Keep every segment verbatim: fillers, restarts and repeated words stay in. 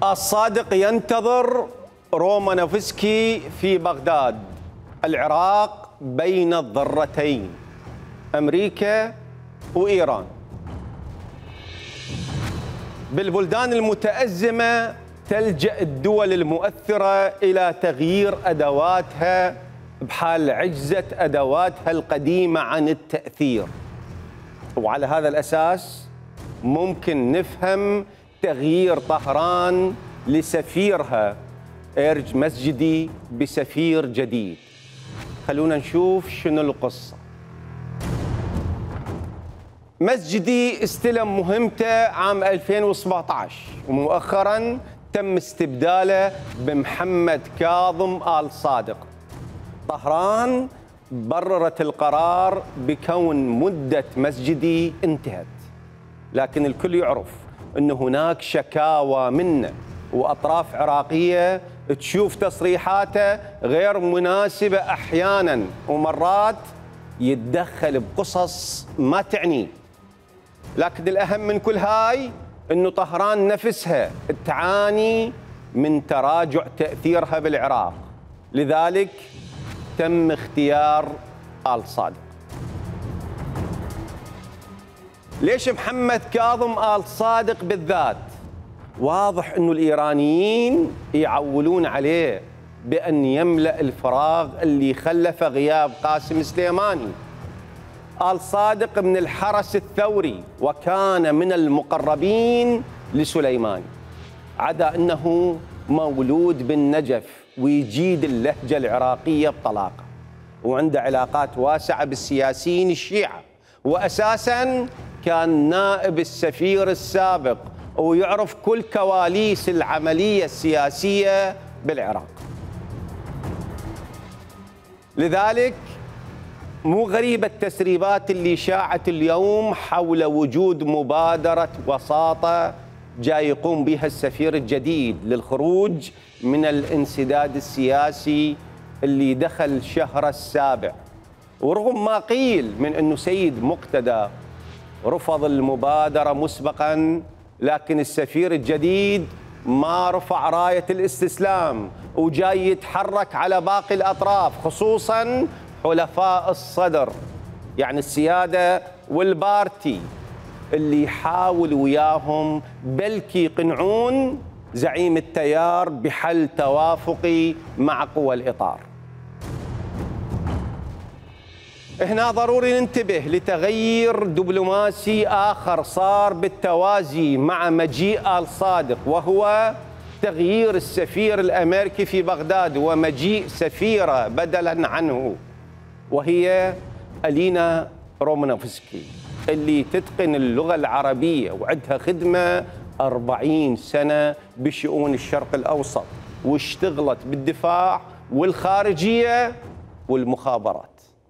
الصادق ينتظر رومانوفسكي في بغداد. العراق بين الضرتين، أمريكا وإيران. بالبلدان المتأزمة تلجأ الدول المؤثرة إلى تغيير أدواتها بحال عجزت أدواتها القديمة عن التأثير، وعلى هذا الأساس ممكن نفهم تغيير طهران لسفيرها إرج مسجدي بسفير جديد. خلونا نشوف شنو القصة. مسجدي استلم مهمته عام ألفين وسبعة عشر، ومؤخرا تم استبداله بمحمد كاظم آل صادق. طهران بررت القرار بكون مدة مسجدي انتهت، لكن الكل يعرف أن هناك شكاوى منه وأطراف عراقية تشوف تصريحاته غير مناسبة أحيانا، ومرات يتدخل بقصص ما تعنيه. لكن الأهم من كل هاي أنه طهران نفسها تعاني من تراجع تأثيرها بالعراق، لذلك تم اختيار آل صادق. ليش محمد كاظم آل صادق بالذات؟ واضح أنه الإيرانيين يعولون عليه بأن يملأ الفراغ اللي خلف غياب قاسم سليماني. آل صادق من الحرس الثوري وكان من المقربين لسليماني، عدا أنه مولود بالنجف ويجيد اللهجة العراقية بطلاقة، وعنده علاقات واسعة بالسياسيين الشيعة، وأساساً كان نائب السفير السابق ويعرف كل كواليس العملية السياسية بالعراق. لذلك مو غريبة التسريبات اللي شاعت اليوم حول وجود مبادرة وساطة جاي يقوم بها السفير الجديد للخروج من الانسداد السياسي اللي دخل شهر السابع. ورغم ما قيل من أنه سيد مقتدى رفض المبادرة مسبقاً، لكن السفير الجديد ما رفع راية الاستسلام وجاي يتحرك على باقي الأطراف، خصوصاً حلفاء الصدر يعني السيادة والبارتي، اللي يحاول وياهم بلكي يقنعون زعيم التيار بحل توافقي مع قوى الإطار. هنا ضروري ننتبه لتغيير دبلوماسي آخر صار بالتوازي مع مجيء آل صادق، وهو تغيير السفير الأمريكي في بغداد ومجيء سفيرة بدلاً عنه، وهي ألينا رومانوفسكي اللي تتقن اللغة العربية وعندها خدمة أربعين سنة بشؤون الشرق الأوسط، واشتغلت بالدفاع والخارجية والمخابرات.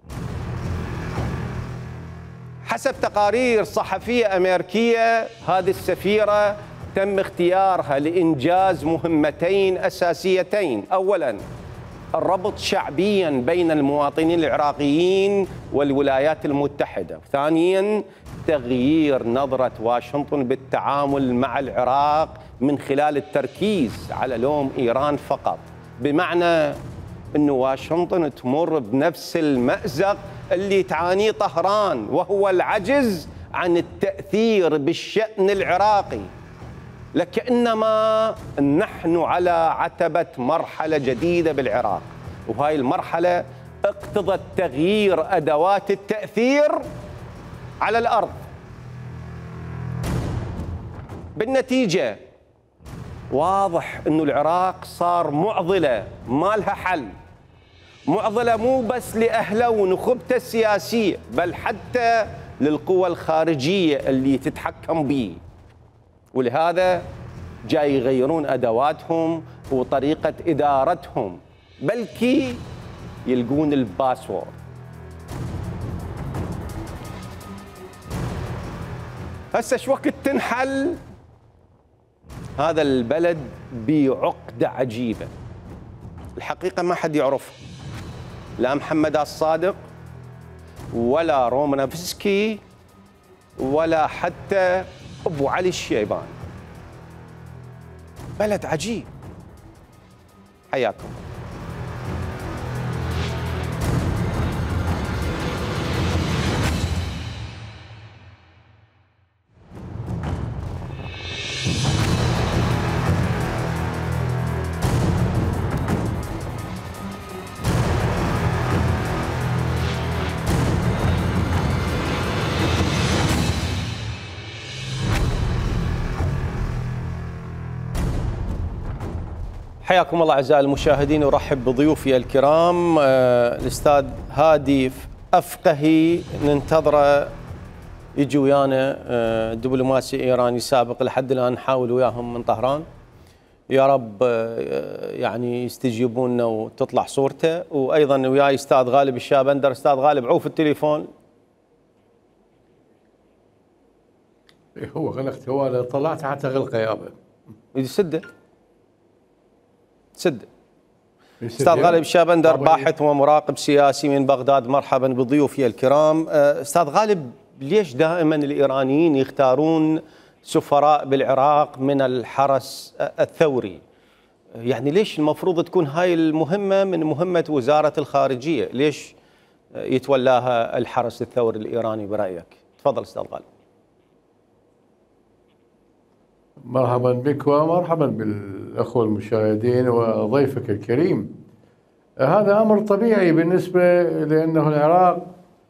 حسب تقارير صحفية أمريكية، هذه السفيرة تم اختيارها لإنجاز مهمتين أساسيتين: أولاً الربط شعبياً بين المواطنين العراقيين والولايات المتحدة، ثانياً تغيير نظرة واشنطن بالتعامل مع العراق من خلال التركيز على لوم إيران فقط، بمعنى أن واشنطن تمر بنفس المأزق اللي تعانيه طهران، وهو العجز عن التأثير بالشأن العراقي. لكنما نحن على عتبة مرحلة جديدة بالعراق، وهاي المرحلة اقتضت تغيير أدوات التأثير على الأرض. بالنتيجة واضح أن العراق صار معضلة ما لها حل، معضلة مو بس لأهله ونخبته السياسية، بل حتى للقوى الخارجية اللي تتحكم به. ولهذا جاي يغيرون أدواتهم وطريقة إدارتهم، بلكي يلقون الباسورد. هسه شو وقت تنحل هذا البلد بعقدة عجيبة الحقيقة ما حد يعرفها، لا محمد الصادق ولا رومانوفسكي ولا حتى أبو علي الشيباني. بلد عجيب. حياكم. حياكم الله أعزائي المشاهدين، أرحب بضيوفي الكرام. آه الأستاذ هادي أفقهي ننتظره يجي ويانا، آه دبلوماسي إيراني سابق، لحد الآن نحاول وياهم من طهران. يا رب آه يعني يستجيبون لنا وتطلع صورته. وأيضا وياي أستاذ غالب الشابندر. أستاذ غالب عوف التليفون. هو غلقت، هو طلعت حتى غلقه يابا. يسده سد. استاذ غالب الشابندر باحث ومراقب سياسي من بغداد، مرحبا بضيوفي الكرام. استاذ غالب، ليش دائما الايرانيين يختارون سفراء بالعراق من الحرس الثوري؟ يعني ليش المفروض تكون هاي المهمه من مهمه وزاره الخارجيه؟ ليش يتولاها الحرس الثوري الايراني برايك؟ تفضل استاذ غالب. مرحبا بك ومرحبا بالأخوة المشاهدين وضيفك الكريم. هذا أمر طبيعي بالنسبة لأنه العراق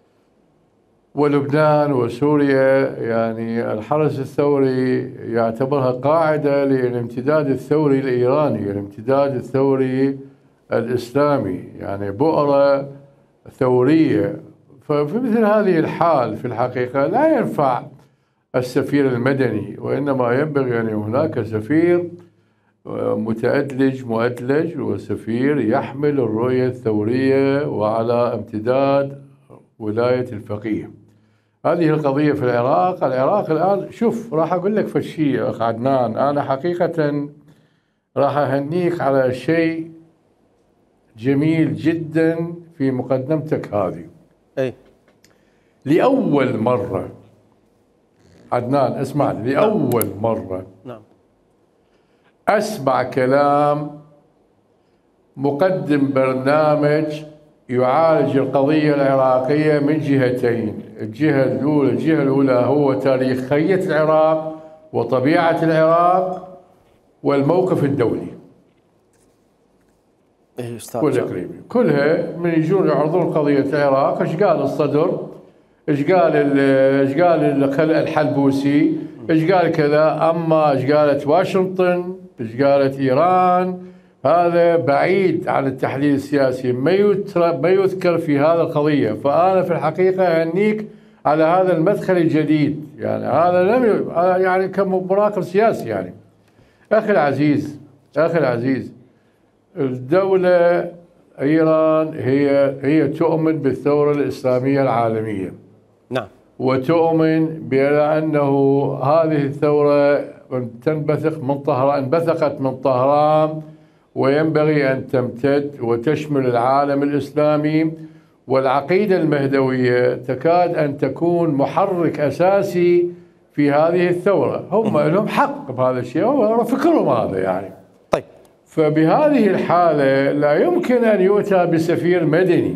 ولبنان وسوريا يعني الحرس الثوري يعتبرها قاعدة للامتداد الثوري الإيراني، الامتداد الثوري الإسلامي، يعني بؤرة ثورية. ففي مثل هذه الحال في الحقيقة لا ينفع السفير المدني، وإنما ينبغي أن هناك سفير متأدلج مؤدلج، وسفير يحمل الرؤية الثورية وعلى امتداد ولاية الفقيه. هذه القضية في العراق. العراق الآن شوف، راح أقول لك فشي يا أخ عدنان، أنا حقيقة راح أهنيك على شيء جميل جدا في مقدمتك هذه. أي لأول مرة عدنان اسمعني، لأول مرة نعم أسمع كلام مقدم برنامج يعالج القضية العراقية من جهتين. الجهة الأولى الجهة الأولى هو تاريخية العراق وطبيعة العراق والموقف الدولي إيه أستاذ والإقليمي، كلها من يجون يعرضون قضية العراق. إيش قال الصدر، ايش قال ايش قال الحلبوسي، ايش قال كذا، اما ايش قالت واشنطن، ايش قالت ايران، هذا بعيد عن التحليل السياسي، ما ما يذكر في هذا القضيه. فانا في الحقيقه اهنيك على هذا المدخل الجديد، يعني هذا لم يعني كمراقب سياسي. يعني اخي العزيز اخي العزيز الدوله ايران هي هي تؤمن بالثوره الاسلاميه العالميه. نعم. وتؤمن بأنه هذه الثورة تنبثق من طهران، انبثقت من طهران، وينبغي أن تمتد وتشمل العالم الإسلامي. والعقيدة المهدوية تكاد أن تكون محرك أساسي في هذه الثورة. هم لهم حق بهذا الشيء، هو فكرهم هذا يعني. طيب. فبهذه الحالة لا يمكن أن يؤتى بسفير مدني.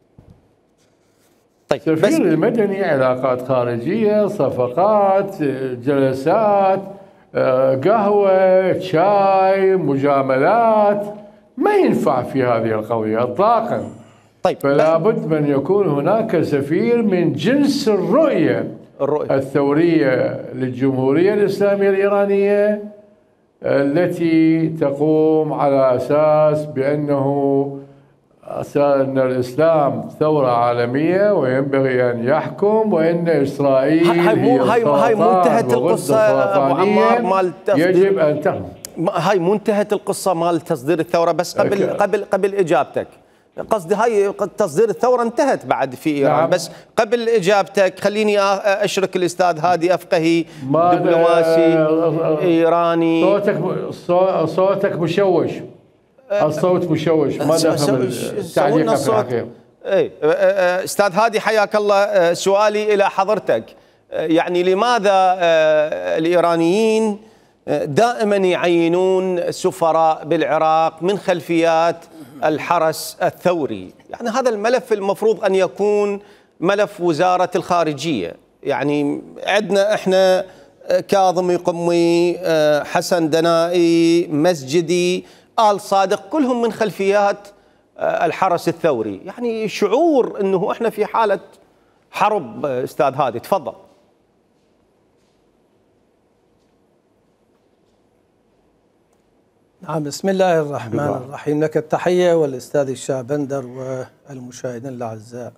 طيب. السفير المدني علاقات خارجية، صفقات، جلسات، قهوة، شاي، مجاملات، ما ينفع في هذه القضية اطلاقا. طيب. فلا بد من يكون هناك سفير من جنس الرؤية, الرؤية الثورية للجمهورية الإسلامية الإيرانية، التي تقوم على أساس بأنه أن الإسلام ثورة عالمية وينبغي أن يحكم، وأن إسرائيل هاي مو هاي هاي منتهت القصة أبو عمار مال يجب أن تحكم. هاي منتهت القصة مال تصدير الثورة. بس قبل أكيد. قبل قبل إجابتك، قصدي هاي تصدير الثورة انتهت بعد في إيران. نعم. بس قبل إجابتك خليني أشرك الأستاذ هادي أفقهي، دبلوماسي إيراني. صوتك صوتك مشوش، الصوت مشوش، ما دخل التعليق في الحقيقة. اي استاذ هادي حياك الله، سؤالي الى حضرتك، يعني لماذا الايرانيين دائما يعينون سفراء بالعراق من خلفيات الحرس الثوري. يعني هذا الملف المفروض أن يكون ملف وزارة الخارجية. يعني عندنا احنا كاظم يقمي، حسن دنائي، مسجدي، آل صادق، كلهم من خلفيات الحرس الثوري. يعني شعور أنه احنا في حالة حرب. أستاذ هادي تفضل. نعم، بسم الله الرحمن الرحيم. لك التحية والأستاذ الشعبندر والمشاهدين الأعزاء.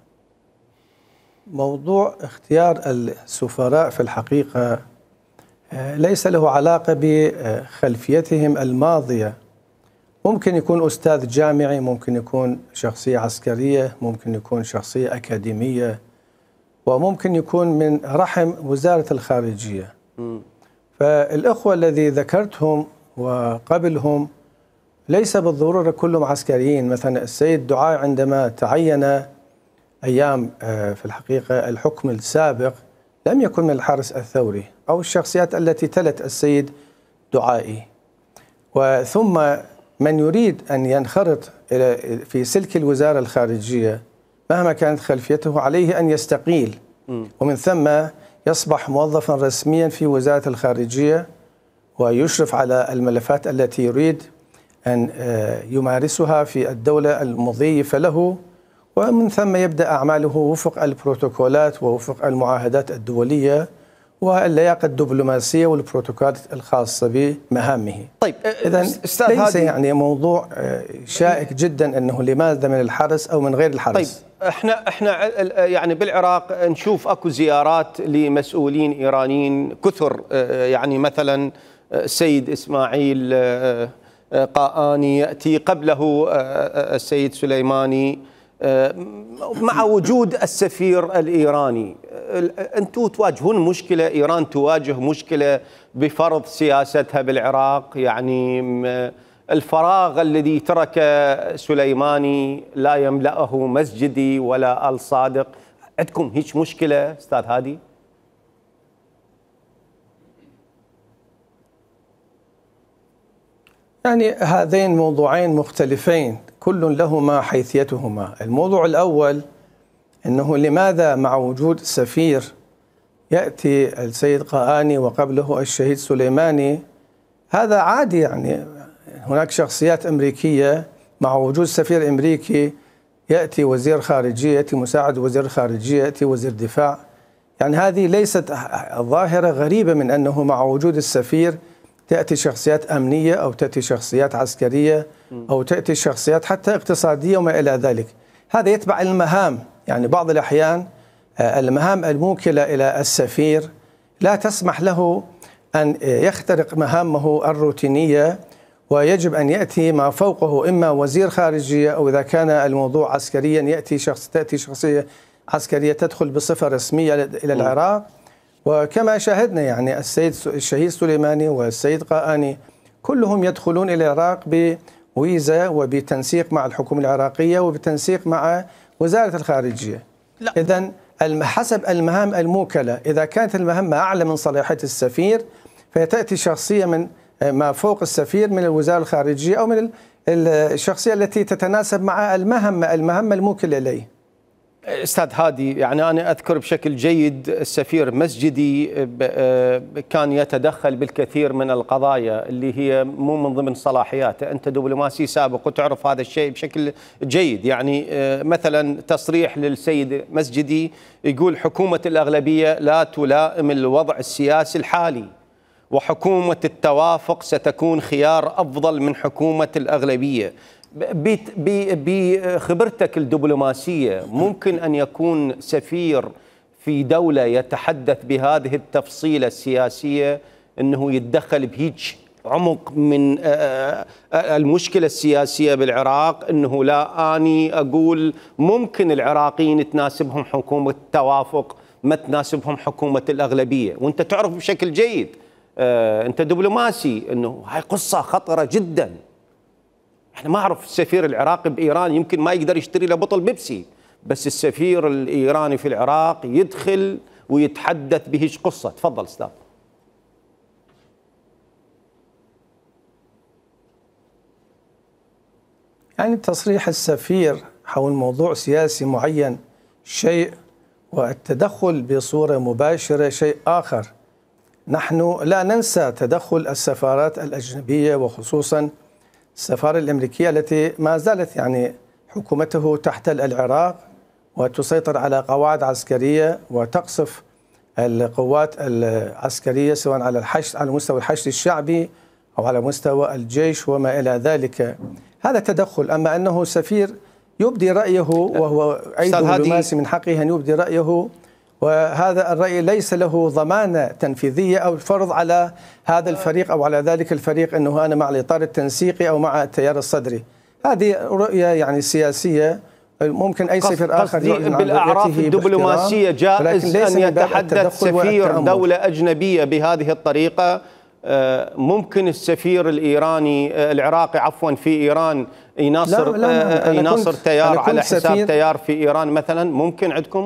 موضوع اختيار السفراء في الحقيقة ليس له علاقة بخلفيتهم الماضية. ممكن يكون أستاذ جامعي، ممكن يكون شخصية عسكرية، ممكن يكون شخصية أكاديمية، وممكن يكون من رحم وزارة الخارجية. فالأخوة الذي ذكرتهم وقبلهم ليس بالضرورة كلهم عسكريين. مثلا السيد دعاء عندما تعين أيام في الحقيقة الحكم السابق لم يكن من الحرس الثوري أو الشخصيات التي تلت السيد دعائي. وثم من يريد أن ينخرط في سلك الوزارة الخارجية مهما كانت خلفيته عليه أن يستقيل، ومن ثم يصبح موظفا رسميا في وزارة الخارجية ويشرف على الملفات التي يريد أن يمارسها في الدولة المضيفة له، ومن ثم يبدأ أعماله وفق البروتوكولات ووفق المعاهدات الدولية واللياقة الدبلوماسية والبروتوكولات الخاصة بمهامه. طيب إذن ليس يعني موضوع شائك جدا أنه لماذا من الحرس أو من غير الحرس. طيب احنا احنا يعني بالعراق نشوف اكو زيارات لمسؤولين ايرانيين كثر، يعني مثلا السيد اسماعيل قاآني ياتي، قبله السيد سليماني، مع وجود السفير الإيراني. أنتم تواجهون مشكلة، إيران تواجه مشكلة بفرض سياستها بالعراق. يعني الفراغ الذي ترك سليماني لا يملأه مسجدي ولا آل صادق. عندكم هيك مشكلة أستاذ هادي؟ يعني هذين موضوعين مختلفين كل لهما حيثيتهما. الموضوع الأول أنه لماذا مع وجود سفير يأتي السيد قاآني وقبله الشهيد سليماني؟ هذا عادي. يعني هناك شخصيات أمريكية مع وجود سفير أمريكي يأتي وزير خارجية، يأتي مساعد وزير خارجية، يأتي وزير دفاع. يعني هذه ليست ظاهرة غريبة من أنه مع وجود السفير تأتي شخصيات أمنية أو تأتي شخصيات عسكرية أو تأتي شخصيات حتى اقتصادية وما إلى ذلك. هذا يتبع المهام. يعني بعض الأحيان المهام الموكلة إلى السفير لا تسمح له أن يخترق مهامه الروتينية، ويجب أن يأتي ما فوقه إما وزير خارجية، أو إذا كان الموضوع عسكريا يأتي شخص تأتي شخصية عسكرية تدخل بصفة رسمية إلى العراق. وكما شاهدنا يعني السيد الشهيد سليماني والسيد قاآني كلهم يدخلون إلى العراق بويزا وبتنسيق مع الحكومة العراقية وبتنسيق مع وزارة الخارجية. إذن حسب المهام الموكلة، إذا كانت المهمة أعلى من صلاحية السفير فتأتي شخصية من ما فوق السفير من الوزارة الخارجية أو من الشخصية التي تتناسب مع المهمة المهمة الموكلة إليه. أستاذ هادي، يعني أنا أذكر بشكل جيد السفير مسجدي كان يتدخل بالكثير من القضايا اللي هي مو من ضمن صلاحياته. أنت دبلوماسي سابق وتعرف هذا الشيء بشكل جيد. يعني مثلا تصريح للسيد مسجدي يقول حكومة الأغلبية لا تلائم الوضع السياسي الحالي، وحكومة التوافق ستكون خيار أفضل من حكومة الأغلبية. بخبرتك الدبلوماسية ممكن أن يكون سفير في دولة يتحدث بهذه التفصيلة السياسية أنه يتدخل بهيج عمق من المشكلة السياسية بالعراق؟ أنه لا أني أقول ممكن العراقيين تناسبهم حكومة التوافق، ما تناسبهم حكومة الأغلبية، وأنت تعرف بشكل جيد أنت دبلوماسي أنه هاي قصة خطرة جداً. احنا ما اعرف السفير العراقي بايران يمكن ما يقدر يشتري له بطل بيبسي، بس السفير الايراني في العراق يدخل ويتحدث بهيج قصه. تفضل استاذ. يعني تصريح السفير حول موضوع سياسي معين شيء، والتدخل بصورة مباشرة شيء آخر. نحن لا ننسى تدخل السفارات الأجنبية، وخصوصا السفارة الأمريكية التي ما زالت يعني حكومته تحتل العراق وتسيطر على قواعد عسكرية وتقصف القوات العسكرية سواء على الحشد على مستوى الحشد الشعبي أو على مستوى الجيش وما إلى ذلك. هذا تدخل. أما أنه سفير يبدي رأيه وهو أيضا دبلوماسي من حقه أن يبدي رأيه، وهذا الرأي ليس له ضمانة تنفيذية أو فرض على هذا الفريق أو على ذلك الفريق أنه أنا مع الإطار التنسيقي أو مع التيار الصدري. هذه رؤية يعني سياسية، ممكن أي سفير آخر بالأعراف الدبلوماسية جائز أن يتحدث سفير دولة أجنبية بهذه الطريقة. ممكن السفير الإيراني العراقي عفوا في إيران يناصر لا لا يناصر تيار على حساب تيار في إيران مثلا؟ ممكن عندكم؟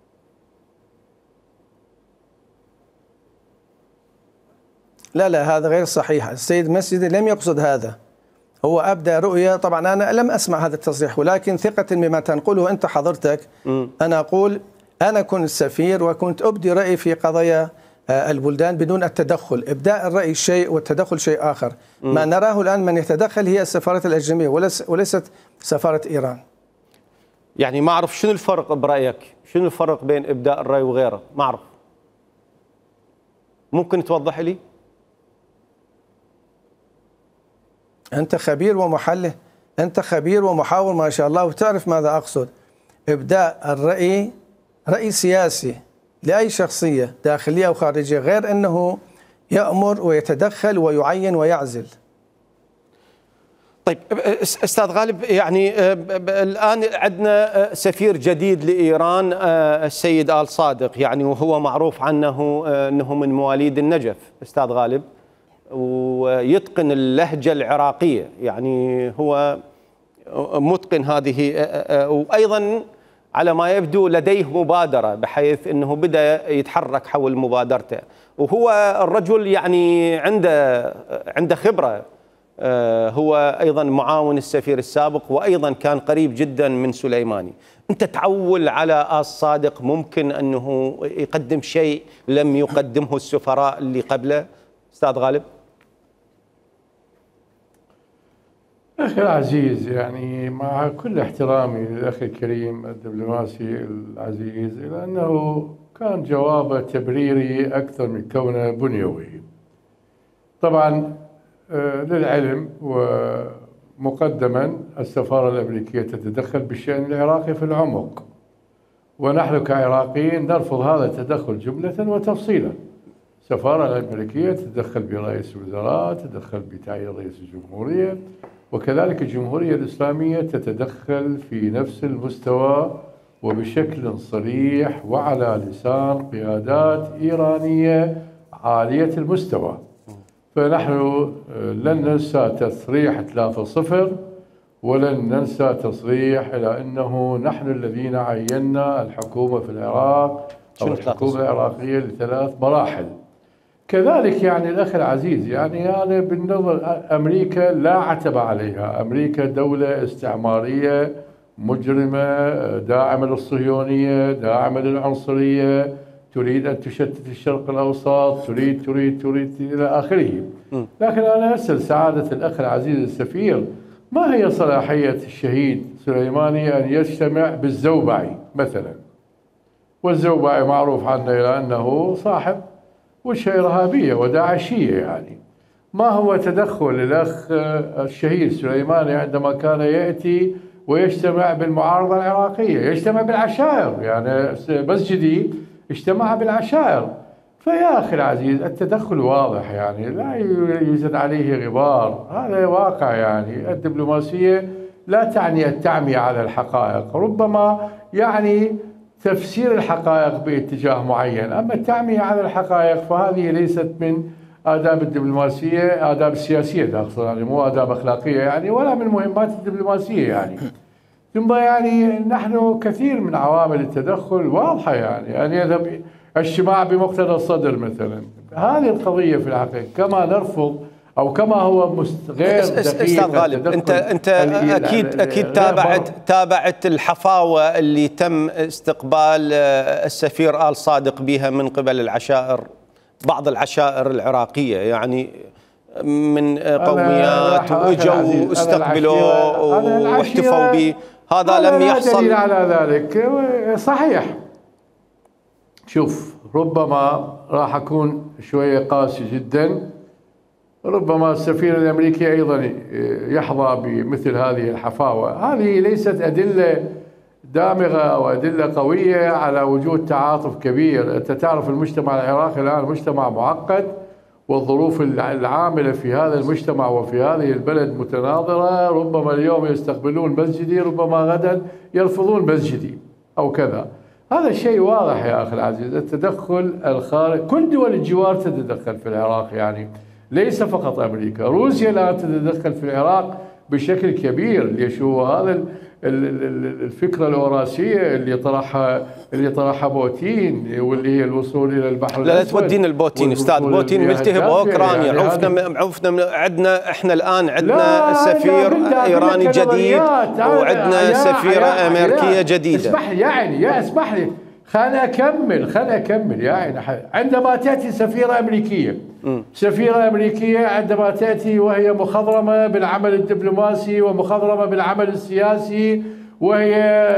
لا لا هذا غير صحيح. السيد مسجدي لم يقصد هذا، هو أبدى رؤية. طبعا أنا لم أسمع هذا التصريح، ولكن ثقة بما تنقله أنت حضرتك م. أنا أقول أنا كنت سفير وكنت أبدي رأيي في قضايا البلدان بدون التدخل. إبداء الرأي شيء والتدخل شيء آخر. م. ما نراه الآن من يتدخل هي السفارات الأجنبية وليست سفارة إيران. يعني ما أعرف شنو الفرق برأيك، شنو الفرق بين إبداء الرأي وغيره؟ ما أعرف، ممكن توضح لي؟ أنت خبير ومحلل، أنت خبير ومحاور ما شاء الله وتعرف ماذا أقصد. إبداء الرأي رأي سياسي لأي شخصية داخلية أو خارجية، غير أنه يأمر ويتدخل ويعين ويعزل. طيب أستاذ غالب، يعني الآن عندنا سفير جديد لإيران السيد آل صادق، يعني وهو معروف عنه أنه من مواليد النجف أستاذ غالب، ويتقن اللهجة العراقية، يعني هو متقن هذه، وأيضا على ما يبدو لديه مبادرة بحيث أنه بدأ يتحرك حول مبادرته، وهو الرجل يعني عنده عنده خبرة. هو أيضا معاون السفير السابق وأيضا كان قريب جدا من سليماني. أنت تعول على آل صادق ممكن أنه يقدم شيء لم يقدمه السفراء اللي قبله أستاذ غالب؟ أخي العزيز، يعني مع كل احترامي للأخ الكريم الدبلوماسي العزيز، إلا أنه كان جوابه تبريري أكثر من كونه بنيوي. طبعا للعلم ومقدما السفارة الأمريكية تتدخل بالشأن العراقي في العمق، ونحن كعراقيين نرفض هذا التدخل جملة وتفصيلا. السفارة الأمريكية تتدخل برئيس الوزراء، تتدخل بتعيين رئيس الجمهورية، وكذلك الجمهورية الإسلامية تتدخل في نفس المستوى وبشكل صريح وعلى لسان قيادات إيرانية عالية المستوى. فنحن لن ننسى تصريح ثلاثة صفر، ولن ننسى تصريح إلى أنه نحن الذين عينا الحكومة في العراق أو الحكومة العراقية لثلاث مراحل. كذلك يعني الأخ العزيز، يعني أنا يعني بالنظر أمريكا لا عتب عليها. أمريكا دولة استعمارية مجرمة داعمة للصهيونية، داعمة للعنصرية، تريد أن تشتت الشرق الأوسط، تريد تريد تريد إلى آخره. لكن أنا أسأل سعادة الأخ العزيز السفير، ما هي صلاحية الشهيد سليماني أن يجتمع بالزوبعي مثلا؟ والزوبعي معروف عنه إلى أنه صاحب وجهة إرهابية وداعشية. يعني ما هو تدخل الأخ الشهيد سليماني عندما كان يأتي ويجتمع بالمعارضة العراقية، يجتمع بالعشائر؟ يعني مسجدي اجتمع بالعشائر. فيا أخي العزيز التدخل واضح، يعني لا يوجد عليه غبار، هذا واقع. يعني الدبلوماسية لا تعني التعمية على الحقائق، ربما يعني تفسير الحقائق باتجاه معين، أما التعمية على الحقائق فهذه ليست من آداب الدبلوماسية، آداب السياسية أقصد، يعني مو آداب أخلاقية يعني، ولا من مهمات الدبلوماسية يعني. ثم يعني نحن كثير من عوامل التدخل واضحة، يعني أن يذهب اجتماع بمقتدى الصدر مثلا، هذه القضية في الحقيقة. كما نرفض او كما هو غير دقيق. استاذ غالب، انت انت اكيد اكيد تابعت تابعت الحفاوه اللي تم استقبال السفير آل صادق بها من قبل العشائر، بعض العشائر العراقيه، يعني من قوميات واجوا واستقبلوا واحتفوا به، هذا لم يحصل. دليل على ذلك صحيح. شوف، ربما راح اكون شويه قاسي جدا، ربما السفير الامريكي ايضا يحظى بمثل هذه الحفاوه، هذه ليست ادله دامغه او ادله قويه على وجود تعاطف كبير. انت تعرف المجتمع العراقي الان مجتمع معقد، والظروف العامله في هذا المجتمع وفي هذه البلد متناظره، ربما اليوم يستقبلون مسجدي، ربما غدا يرفضون مسجدي او كذا. هذا شيء واضح يا اخي العزيز. التدخل الخارج، كل دول الجوار تتدخل في العراق، يعني ليس فقط امريكا، روسيا الان تتدخل في العراق بشكل كبير. ليش؟ هو هذا الفكره الوراثيه اللي طرحها اللي طرحها بوتين، واللي هي الوصول الى البحر لا لا تودينا البوتين استاذ، بوتين ملتهب اوكرانيا. يعني عرفنا عرفنا عندنا احنا الان عندنا سفير ايراني جديد، وعندنا سفيره امريكيه جديده. اسمح لي يعني يا اسمح لي خلنا اكمل خلنا اكمل يعني. عندما تاتي سفيره امريكيه سفيره امريكيه عندما تاتي وهي مخضرمه بالعمل الدبلوماسي ومخضرمه بالعمل السياسي، وهي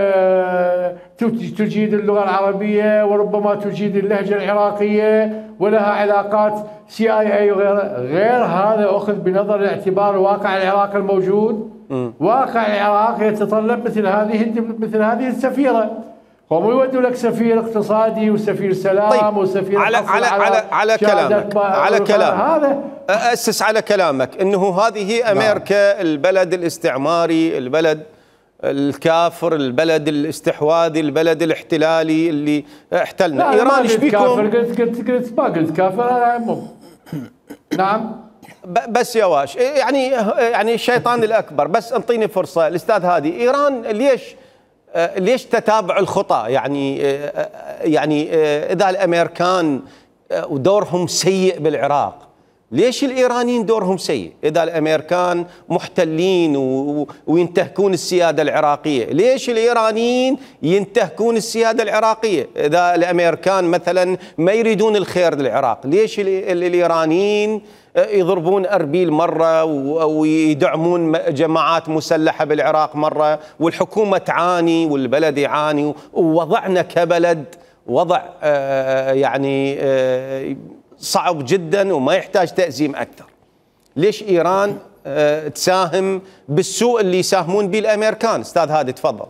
تجيد اللغه العربيه وربما تجيد اللهجه العراقيه ولها علاقات سي اي اي وغيرها، غير هذا اخذ بنظر الاعتبار واقع العراق الموجود. واقع العراق يتطلب مثل هذه مثل هذه السفيره. هم يودوا لك سفير اقتصادي وسفير سلام. طيب، وسفير على على على على كلامك على كلام هذا اسس على كلامك انه هذه امريكا البلد الاستعماري، البلد الكافر، البلد الاستحواذي، البلد الاحتلالي اللي احتلنا. ايران ايش بيكم؟ قلت قلت قلت ما قلت كافر. نعم بس يا واش يعني يعني الشيطان الاكبر. بس انطيني فرصه الاستاذ هادي، ايران ليش ليش تتابع الخطى؟ يعني يعني اذا الامريكان ودورهم سيء بالعراق، ليش الايرانيين دورهم سيء؟ اذا الامريكان محتلين وينتهكون السياده العراقيه، ليش الايرانيين ينتهكون السياده العراقيه؟ اذا الامريكان مثلا ما يريدون الخير للعراق، ليش الايرانيين يضربون أربيل مرة ويدعمون جماعات مسلحة بالعراق مرة، والحكومة تعاني والبلد يعاني، ووضعنا كبلد وضع يعني صعب جدا وما يحتاج تأزيم أكثر. ليش إيران تساهم بالسوء اللي يساهمون به الأمريكان؟ أستاذ هادي تفضل.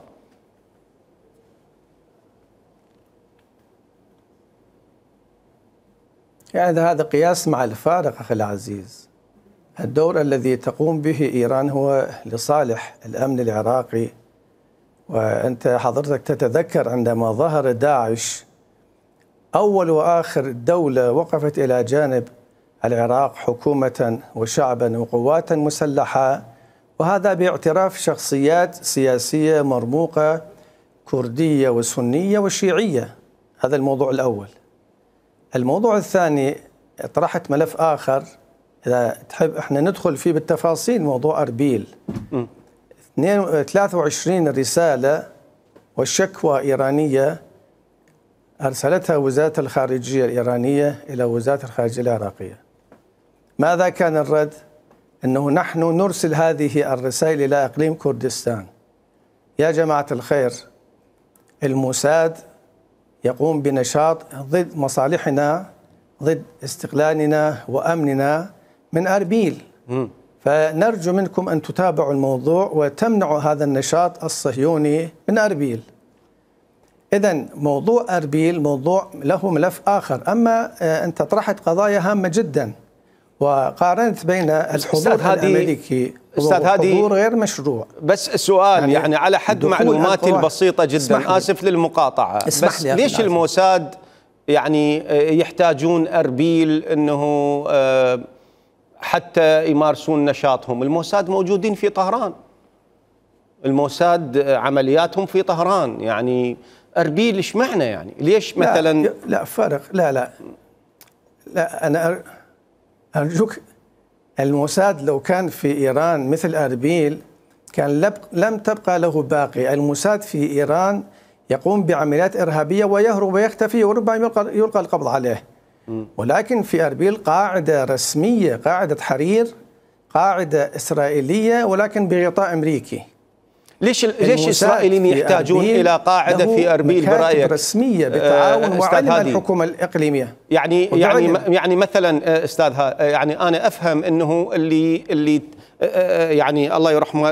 يعني هذا قياس مع الفارق أخي العزيز. الدور الذي تقوم به إيران هو لصالح الأمن العراقي، وأنت حضرتك تتذكر عندما ظهر داعش أول وآخر دولة وقفت إلى جانب العراق حكومة وشعبا وقوات مسلحة، وهذا باعتراف شخصيات سياسية مرموقة كردية وسنية وشيعية. هذا الموضوع الأول. الموضوع الثاني، طرحت ملف آخر إذا تحب احنا ندخل فيه بالتفاصيل، موضوع أربيل. ثلاثة وعشرين رسالة وشكوى إيرانية أرسلتها وزارة الخارجية الإيرانية إلى وزارة الخارجية العراقية. ماذا كان الرد؟ أنه نحن نرسل هذه الرسائل إلى إقليم كردستان. يا جماعة الخير، الموساد يقوم بنشاط ضد مصالحنا، ضد استقلالنا وأمننا من أربيل، فنرجو منكم أن تتابعوا الموضوع وتمنعوا هذا النشاط الصهيوني من أربيل. إذن موضوع أربيل موضوع له ملف آخر. أما أنت طرحت قضايا هامة جدا وقارنت بين الحضور الأمريكي والحضور غير مشروع. بس السؤال يعني, يعني على حد معلوماتي البسيطة جدا، آسف للمقاطعة، بس ليش الموساد يعني يحتاجون أربيل أنه حتى يمارسون نشاطهم؟ الموساد موجودين في طهران، الموساد عملياتهم في طهران، يعني أربيل إيش معنى يعني؟ ليش مثلا؟ لا, لا فرق. لا لا لا أنا أرجوك الموساد لو كان في إيران مثل أربيل كان لم تبقى له باقي. الموساد في إيران يقوم بعمليات إرهابية ويهرب ويختفي وربما يلقى, يلقى القبض عليه. ولكن في أربيل قاعدة رسمية، قاعدة حرير، قاعدة إسرائيلية ولكن بغطاء أمريكي. ليش ليش الإسرائيليين يحتاجون إلى قاعدة في أربيل برأيك؟ رسمية بالتعاون مع الحكومة الإقليمية. يعني يعني يعني مثلا أستاذ يعني أنا أفهم أنه اللي اللي يعني الله يرحمه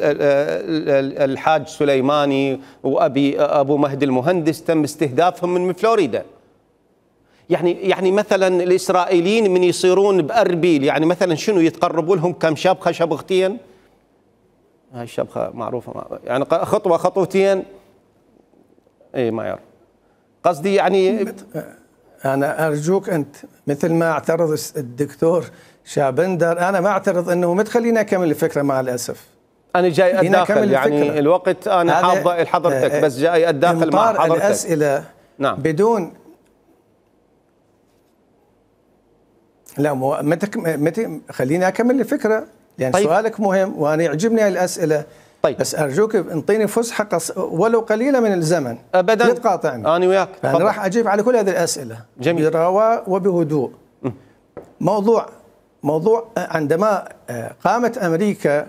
الحاج سليماني وأبي أبو مهدي المهندس تم استهدافهم من فلوريدا. يعني يعني مثلا الإسرائيليين من يصيرون بأربيل يعني مثلا شنو يتقربوا لهم كم شبخة شبختين؟ هاي الشبخة معروفة يعني خطوة خطوتين اي ما يعرف قصدي يعني. أنا أرجوك أنت مثل ما اعترض الدكتور شابندر أنا ما أعترض أنه ما تخلينا أكمل الفكرة مع الأسف. أنا جاي أتداخل يعني الوقت أنا حافظة لحضرتك بس جاي أتداخل مع حضرتك. الأسئلة نعم بدون لا مو متى متى خليني أكمل الفكرة لأن طيب. سؤالك مهم وأنا يعجبني الأسئلة. طيب. بس أرجوك انطيني فسحة ولو قليلة من الزمن أبدا لا تقاطعني. أنا وياك فأنا راح أجيب على كل هذه الأسئلة جميل. برواء وبهدوء. م. موضوع موضوع عندما قامت أمريكا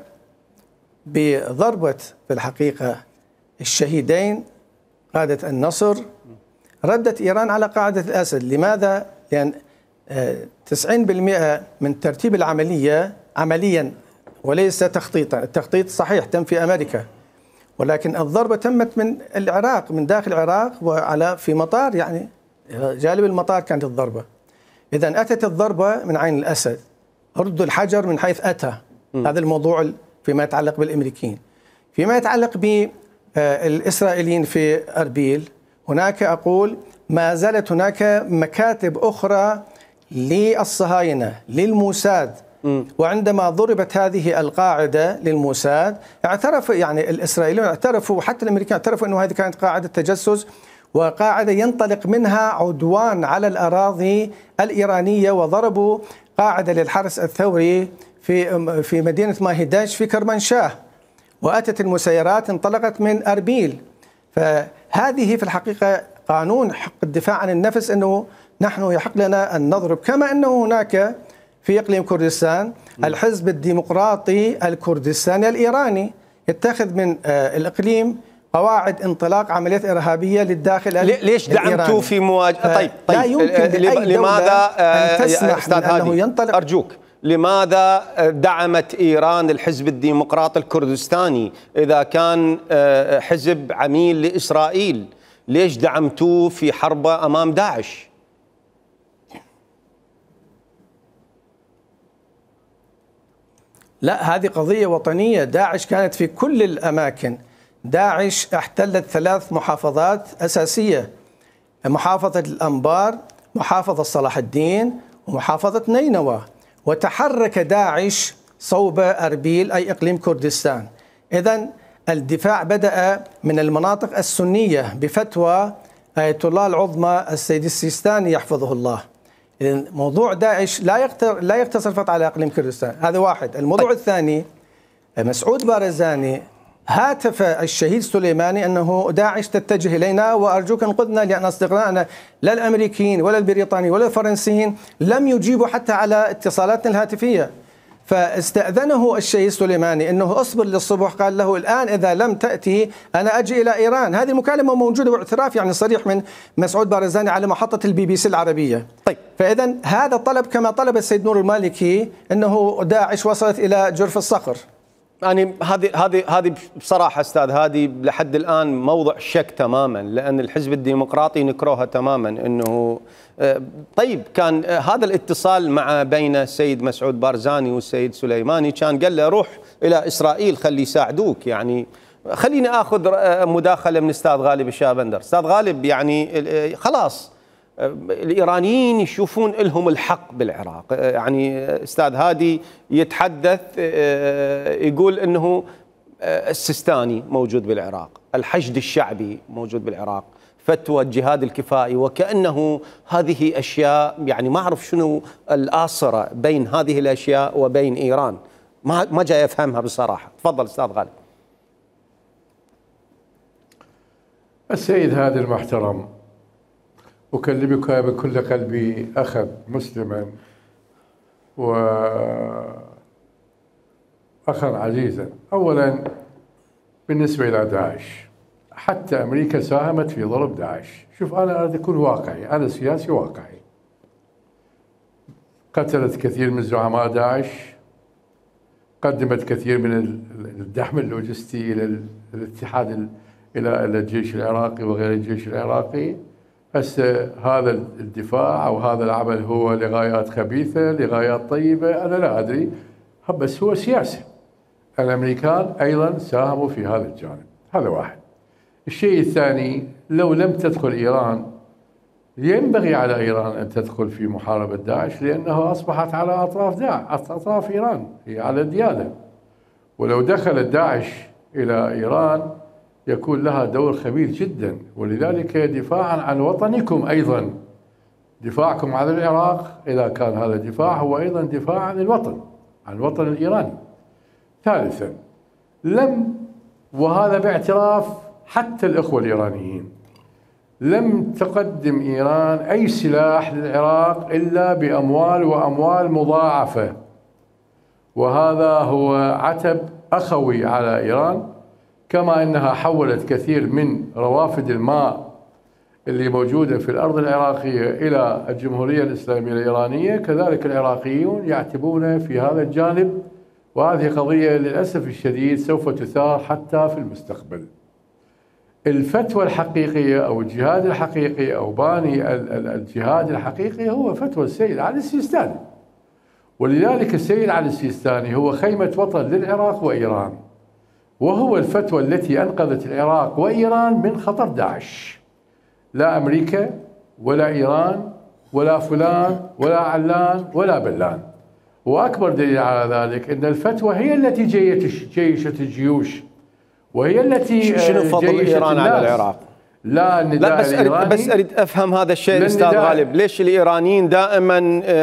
بضربة في الحقيقة الشهيدين قادة النصر ردت إيران على قاعدة الأسد. لماذا؟ لأن تسعين بالمئة من ترتيب العملية عمليا وليس تخطيطا. التخطيط صحيح تم في أمريكا ولكن الضربة تمت من العراق من داخل العراق وعلى في مطار يعني جانب المطار كانت الضربة. إذا أتت الضربة من عين الأسد ردوا الحجر من حيث أتى. م. هذا الموضوع فيما يتعلق بالأمريكيين. فيما يتعلق بالإسرائيليين في أربيل هناك أقول ما زالت هناك مكاتب أخرى للصهاينة للموساد. م. وعندما ضربت هذه القاعدة للموساد اعترف يعني الإسرائيليون اعترفوا حتى الأمريكان اعترفوا أنه هذه كانت قاعدة تجسس وقاعدة ينطلق منها عدوان على الأراضي الإيرانية وضربوا قاعدة للحرس الثوري في في مدينة ماهيداش في كرمانشاه وأتت المسيرات انطلقت من أربيل. فهذه في الحقيقة قانون حق الدفاع عن النفس أنه نحن يحق لنا أن نضرب كما أنه هناك في إقليم كردستان الحزب الديمقراطي الكردستاني الإيراني يتخذ من الإقليم قواعد انطلاق عمليات إرهابية للداخل ليش دعمتوا في مواجهة؟ طيب طيب لا يمكن لماذا أن تسمح من أنه ينطلق؟ أرجوك لماذا دعمت إيران الحزب الديمقراطي الكردستاني إذا كان حزب عميل لإسرائيل؟ ليش دعمتوه في حربه أمام داعش؟ لا هذه قضية وطنية. داعش كانت في كل الأماكن. داعش احتلت ثلاث محافظات أساسية محافظة الأنبار محافظة صلاح الدين ومحافظة نينوى وتحرك داعش صوب أربيل أي إقليم كردستان. إذن الدفاع بدأ من المناطق السنية بفتوى آية الله العظمى السيد السيستاني يحفظه الله. إذن موضوع داعش لا يقتصر لا يقتصر فقط على إقليم كردستان. هذا واحد. الموضوع طيب. الثاني مسعود بارزاني هاتف الشهيد سليماني أنه داعش تتجه إلينا وأرجوك انقذنا لأن أصدقائنا لا الأمريكيين ولا البريطانيين ولا الفرنسيين لم يجيبوا حتى على اتصالاتنا الهاتفية. فاستأذنه الشهيد سليماني أنه أصبر للصبح قال له الآن إذا لم تأتي أنا أجي إلى إيران. هذه المكالمة موجودة واعتراف يعني صريح من مسعود بارزاني على محطة البي بي سي العربية. طيب. فإذا هذا طلب كما طلب السيد نور المالكي أنه داعش وصلت إلى جرف الصخر. يعني هذه هذه هذه بصراحه استاذ هذه لحد الان موضع شك تماما لان الحزب الديمقراطي نكروها تماما انه طيب كان هذا الاتصال مع بين السيد مسعود بارزاني والسيد سليماني كان قال له روح الى اسرائيل خلي يساعدوك. يعني خليني اخذ مداخله من استاذ غالب الشابندر. استاذ غالب يعني خلاص الإيرانيين يشوفون لهم الحق بالعراق. يعني أستاذ هادي يتحدث يقول أنه السيستاني موجود بالعراق الحشد الشعبي موجود بالعراق فتوى الجهاد الكفائي، وكأنه هذه أشياء يعني ما أعرف شنو الآصرة بين هذه الأشياء وبين إيران، ما ما جاي أفهمها بصراحة. تفضل أستاذ غالب. السيد هذا المحترم، أكلمك بكل قلبي أخا مسلما وأخا عزيزا. أولا بالنسبة إلى داعش، حتى أمريكا ساهمت في ضرب داعش. شوف، أنا أريد أكون واقعي، أنا سياسي واقعي. قتلت كثير من زعماء داعش، قدمت كثير من الدعم اللوجستي إلى الاتحاد إلى الجيش العراقي وغير الجيش العراقي. هسه هذا الدفاع أو هذا العمل هو لغايات خبيثة لغايات طيبة، أنا لا أدري، بس هو سياسة. الأمريكان أيضا ساهموا في هذا الجانب، هذا واحد. الشيء الثاني، لو لم تدخل إيران ينبغي على إيران أن تدخل في محاربة داعش، لأنه أصبحت على أطراف داعش، أطراف إيران، هي على ديالة. ولو دخلت داعش إلى إيران يكون لها دور خبيث جدا. ولذلك دفاعا عن وطنكم أيضا، دفاعكم عن العراق إذا كان هذا الدفاع هو أيضا دفاع عن الوطن، عن الوطن الإيراني. ثالثا، لم، وهذا باعتراف حتى الإخوة الإيرانيين، لم تقدم إيران أي سلاح للعراق إلا بأموال وأموال مضاعفة، وهذا هو عتب أخوي على إيران. كما أنها حولت كثير من روافد الماء اللي موجودة في الأرض العراقية إلى الجمهورية الإسلامية الإيرانية، كذلك العراقيون يعتبون في هذا الجانب، وهذه قضية للأسف الشديد سوف تثار حتى في المستقبل. الفتوى الحقيقية أو الجهاد الحقيقي أو باني الجهاد الحقيقي هو فتوى السيد علي السيستاني. ولذلك السيد علي السيستاني هو خيمة وطن للعراق وإيران، وهو الفتوى التي أنقذت العراق وإيران من خطر داعش. لا أمريكا ولا إيران ولا فلان ولا علان ولا بلان. وأكبر دليل على ذلك أن الفتوى هي التي جيشت الجيوش، وهي التي شنو فضل إيران على العراق؟ لا النداء لا بس أريد بس أريد أفهم هذا الشيء أستاذ غالب، ليش الإيرانيين دائما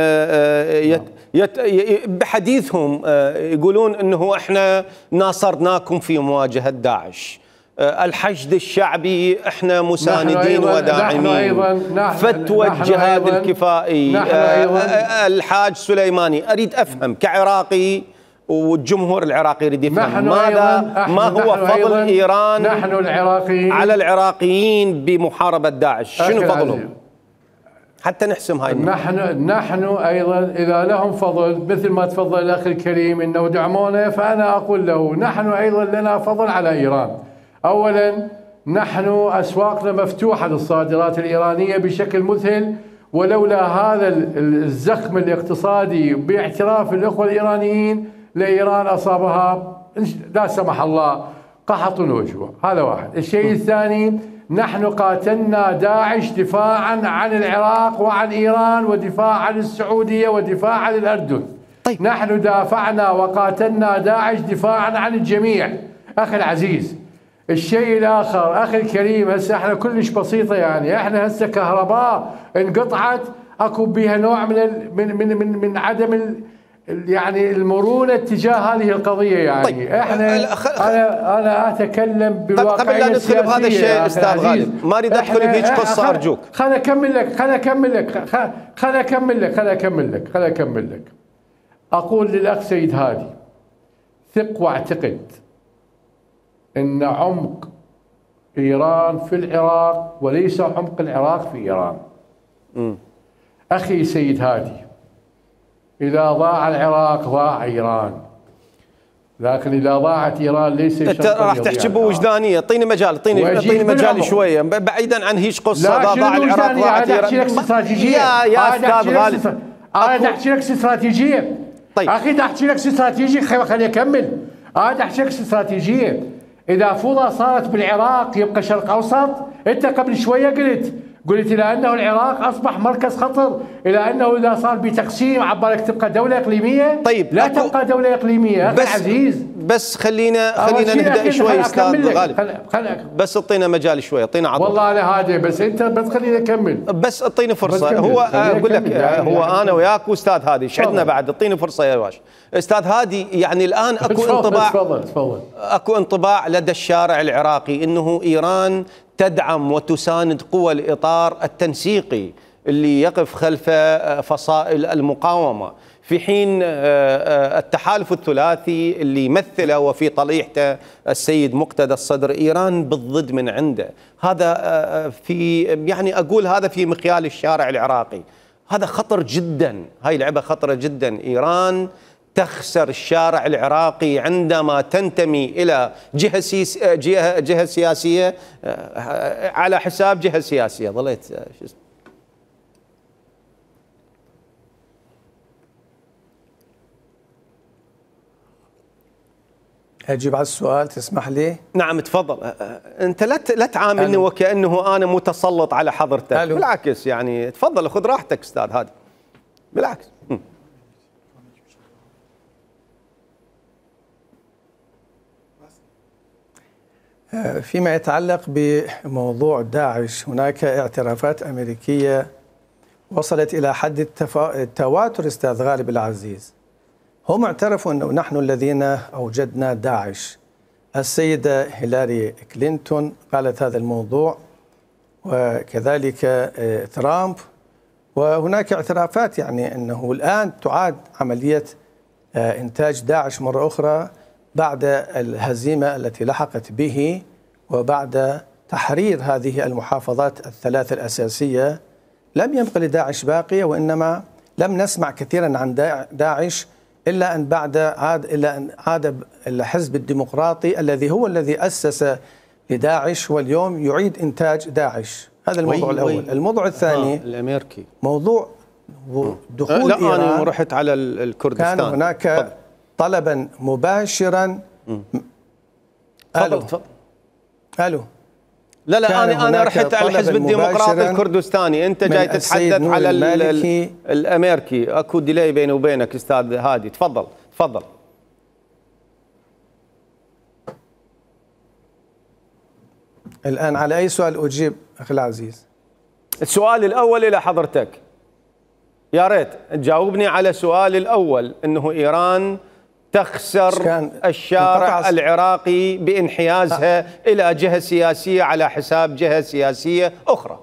يت يت بحديثهم يقولون أنه إحنا ناصرناكم في مواجهة داعش، الحشد الشعبي احنا مساندين وداعمين، فتوى الجهاد الكفائي، الحاج سليماني. اريد افهم كعراقي والجمهور العراقي يريد يفهم ماذا ما هو فضل ايران نحن العراقيين على العراقيين بمحاربة داعش، شنو فضلهم؟ حتى نحسم هاي النقطة. نحن نحن ايضا اذا لهم فضل مثل ما تفضل الاخ الكريم انه دعمونا، فانا اقول له نحن ايضا لنا فضل على ايران. أولا نحن أسواقنا مفتوحة للصادرات الإيرانية بشكل مذهل، ولولا هذا الزخم الاقتصادي باعتراف الأخوة الإيرانيين لإيران أصابها لا سمح الله قحط وجوع. هذا واحد. الشيء الثاني، نحن قاتلنا داعش دفاعا عن العراق وعن إيران ودفاع عن السعودية ودفاع عن الأردن. طيب. نحن دافعنا وقاتلنا داعش دفاعا عن الجميع أخي العزيز. الشيء الآخر أخي الكريم، هسه احنا كلش بسيطة، يعني احنا هسه كهرباء انقطعت اكو بها نوع من من من من, من عدم ال يعني المرونة تجاه هذه القضية. يعني طيب. احنا انا انا اتكلم بالواقعية قبل لا ندخل بهذا الشيء استاذ غالب، ما اريد ادخل بهيج قصة ارجوك. خليني اكمل لك خليني اكمل لك خليني اكمل لك خليني اكمل لك خليني اكمل لك. اقول للاخ سيد هادي، ثق واعتقد إن عمق إيران في العراق وليس عمق العراق في إيران. م. أخي سيد هادي، إذا ضاع العراق ضاع إيران، لكن إذا ضاعت إيران ليس أنت راح تحكي بوجدانية. اعطيني مجال اعطيني اعطيني مجال شوية بعيدا عن هيش قصة إذا ضاع العراق ضاعت إيران. أحكي لك استراتيجية يا يا أستاذ غالب، أنا أحكي لك استراتيجية. طيب أخي بدي أحكي لك استراتيجية، خليني أكمل. أنا بدي أحكي لك استراتيجية. إذا فوضى صارت بالعراق يبقى شرق أوسط. أنت قبل شوية قلت قلت إلى أنه العراق أصبح مركز خطر، إلى أنه إذا صار بتقسيم عبالك تبقى دولة إقليمية. طيب لا تبقى دولة إقليمية بس عزيز. بس خلينا خلينا نهدأ شوي أستاذ غالب، بس اعطينا مجال شوي، اعطينا عطف. والله أنا هادي، بس أنت بس خليني أكمل، بس اعطيني فرصة. هو أقول لك يعني هو أنا وياك وأستاذ هادي شعدنا بعد، اعطيني فرصة يا باشا. أستاذ هادي، يعني الآن أكو انطباع تفضل تفضل أكو انطباع لدى الشارع العراقي أنه إيران تدعم وتساند قوى الإطار التنسيقي اللي يقف خلف فصائل المقاومة، في حين التحالف الثلاثي اللي يمثله وفي طليحته السيد مقتدى الصدر إيران بالضد من عنده. هذا في يعني أقول هذا في مخيال الشارع العراقي، هذا خطر جدا، هاي لعبة خطرة جدا. إيران تخسر الشارع العراقي عندما تنتمي إلى جهة سيس جهة جهة سياسية على حساب جهة سياسية. ظليت شو اسمه أجيب على السؤال تسمح لي؟ نعم تفضل. أنت لا لا تعاملني وكأنه أنا متسلط على حضرتك، ألو. بالعكس يعني تفضل خذ راحتك أستاذ هادي، بالعكس. م. فيما يتعلق بموضوع داعش، هناك اعترافات أمريكية وصلت إلى حد التفا... التواتر. أستاذ غالب العزيز، هم اعترفوا أنه نحن الذين أوجدنا داعش. السيدة هيلاري كلينتون قالت هذا الموضوع، وكذلك ترامب، وهناك اعترافات يعني أنه الآن تعاد عملية إنتاج داعش مرة أخرى بعد الهزيمة التي لحقت به وبعد تحرير هذه المحافظات الثلاث الأساسية. لم يبق لداعش باقية، وإنما لم نسمع كثيرا عن داعش إلا أن بعد عاد إلا أن عاد الحزب الديمقراطي الذي هو الذي أسس لداعش، واليوم يعيد إنتاج داعش. هذا الموضوع وي الأول. وي. الموضوع الثاني آه الأمريكي، موضوع دخول لا إيران. أنا رحت على الكردستان، كان هناك فضل. طلبا مباشرا. ألو تفضل. ألو لا لا أنا أنا رحت على الحزب الديمقراطي الكردستاني، أنت جاي تتحدث على الأمريكي. أكو ديلي بيني وبينك أستاذ هادي، تفضل تفضل. الآن على أي سؤال أجيب أخي العزيز؟ السؤال الأول إلى حضرتك، يا ريت تجاوبني على سؤال الأول، أنه إيران تخسر الشارع العراقي بانحيازها أه. إلى جهة سياسية على حساب جهة سياسية أخرى.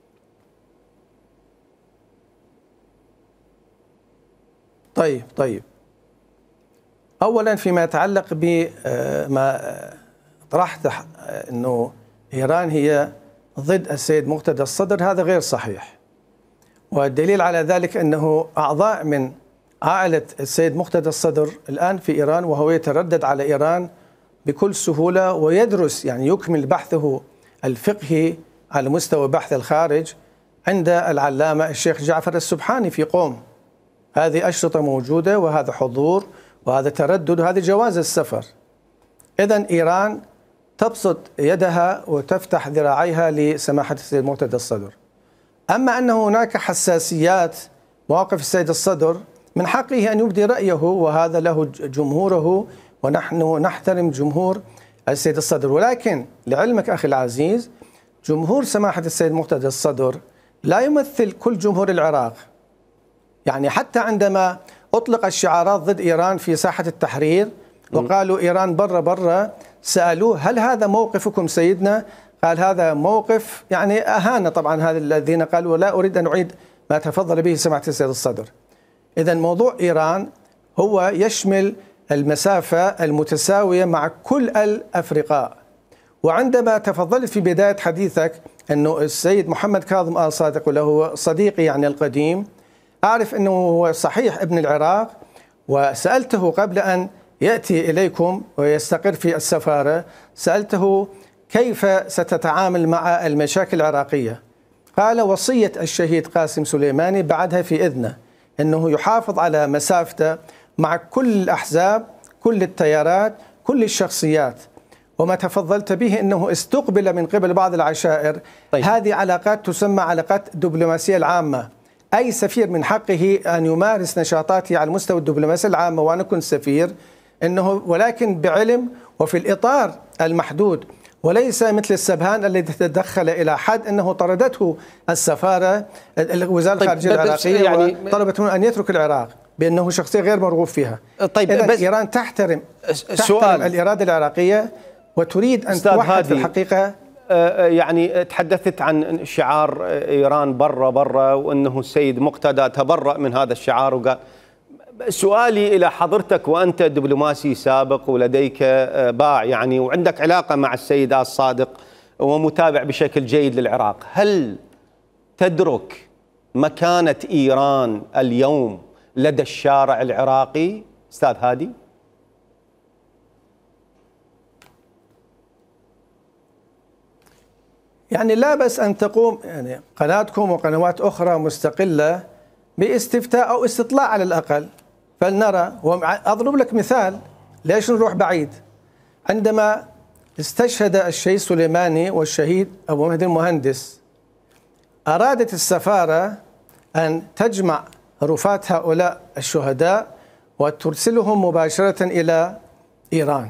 طيب طيب أولا فيما يتعلق بما طرحت أنه إيران هي ضد السيد مقتدى الصدر، هذا غير صحيح، والدليل على ذلك أنه أعضاء من عائلة السيد مقتدى الصدر الآن في إيران، وهو يتردد على إيران بكل سهولة ويدرس يعني يكمل بحثه الفقهي على مستوى بحث الخارج عند العلامة الشيخ جعفر السبحاني في قوم. هذه أشرطة موجودة، وهذا حضور، وهذا تردد، وهذا جواز السفر. إذن إيران تبسط يدها وتفتح ذراعيها لسماحة السيد مقتدى الصدر. أما أن هناك حساسيات مواقف السيد الصدر، من حقه أن يبدي رأيه، وهذا له جمهوره، ونحن نحترم جمهور السيد الصدر. ولكن لعلمك أخي العزيز، جمهور سماحة السيد مقتدى الصدر لا يمثل كل جمهور العراق. يعني حتى عندما أطلق الشعارات ضد إيران في ساحة التحرير وقالوا إيران برا برا، سألوه هل هذا موقفكم سيدنا؟ قال هذا موقف، يعني أهان طبعا هذا الذين قالوا، ولا أريد أن أعيد ما تفضل به سماحة السيد الصدر. إذا موضوع إيران هو يشمل المسافة المتساوية مع كل الأفرقاء. وعندما تفضلت في بداية حديثك أنه السيد محمد كاظم آل صادق، وله صديقي يعني القديم، أعرف أنه هو صحيح ابن العراق، وسألته قبل أن يأتي إليكم ويستقر في السفارة، سألته كيف ستتعامل مع المشاكل العراقية. قال وصية الشهيد قاسم سليماني بعدها في إذنه أنه يحافظ على مسافته مع كل الأحزاب، كل التيارات، كل الشخصيات. وما تفضلت به أنه استقبل من قبل بعض العشائر. طيب. هذه علاقات تسمى علاقات الدبلوماسية العامة. أي سفير من حقه أن يمارس نشاطاته على المستوى الدبلوماسية العامة، وأنا كنت سفير، إنه ولكن بعلم وفي الإطار المحدود، وليس مثل السبهان الذي تدخل إلى حد أنه طردته السفارة وزارة الخارجية طيب العراقية يعني وطلبت منه أن يترك العراق بأنه شخصية غير مرغوب فيها. طيب إذا بس إيران تحترم, سؤال تحترم الإرادة العراقية وتريد أن توحد في الحقيقة. يعني تحدثت عن شعار إيران برا برا، وأنه السيد مقتدى تبرأ من هذا الشعار، وقال سؤالي إلى حضرتك وأنت دبلوماسي سابق ولديك باع يعني وعندك علاقة مع السيد آل صادق ومتابع بشكل جيد للعراق، هل تدرك مكانة إيران اليوم لدى الشارع العراقي أستاذ هادي؟ يعني لا بس أن تقوم يعني قناتكم وقنوات أخرى مستقلة باستفتاء أو استطلاع على الأقل، فلنرى. وأضرب لك مثال، ليش نروح بعيد؟ عندما استشهد الشهيد سليماني والشهيد أبو مهدي المهندس، أرادت السفارة أن تجمع رفات هؤلاء الشهداء وترسلهم مباشرة إلى إيران،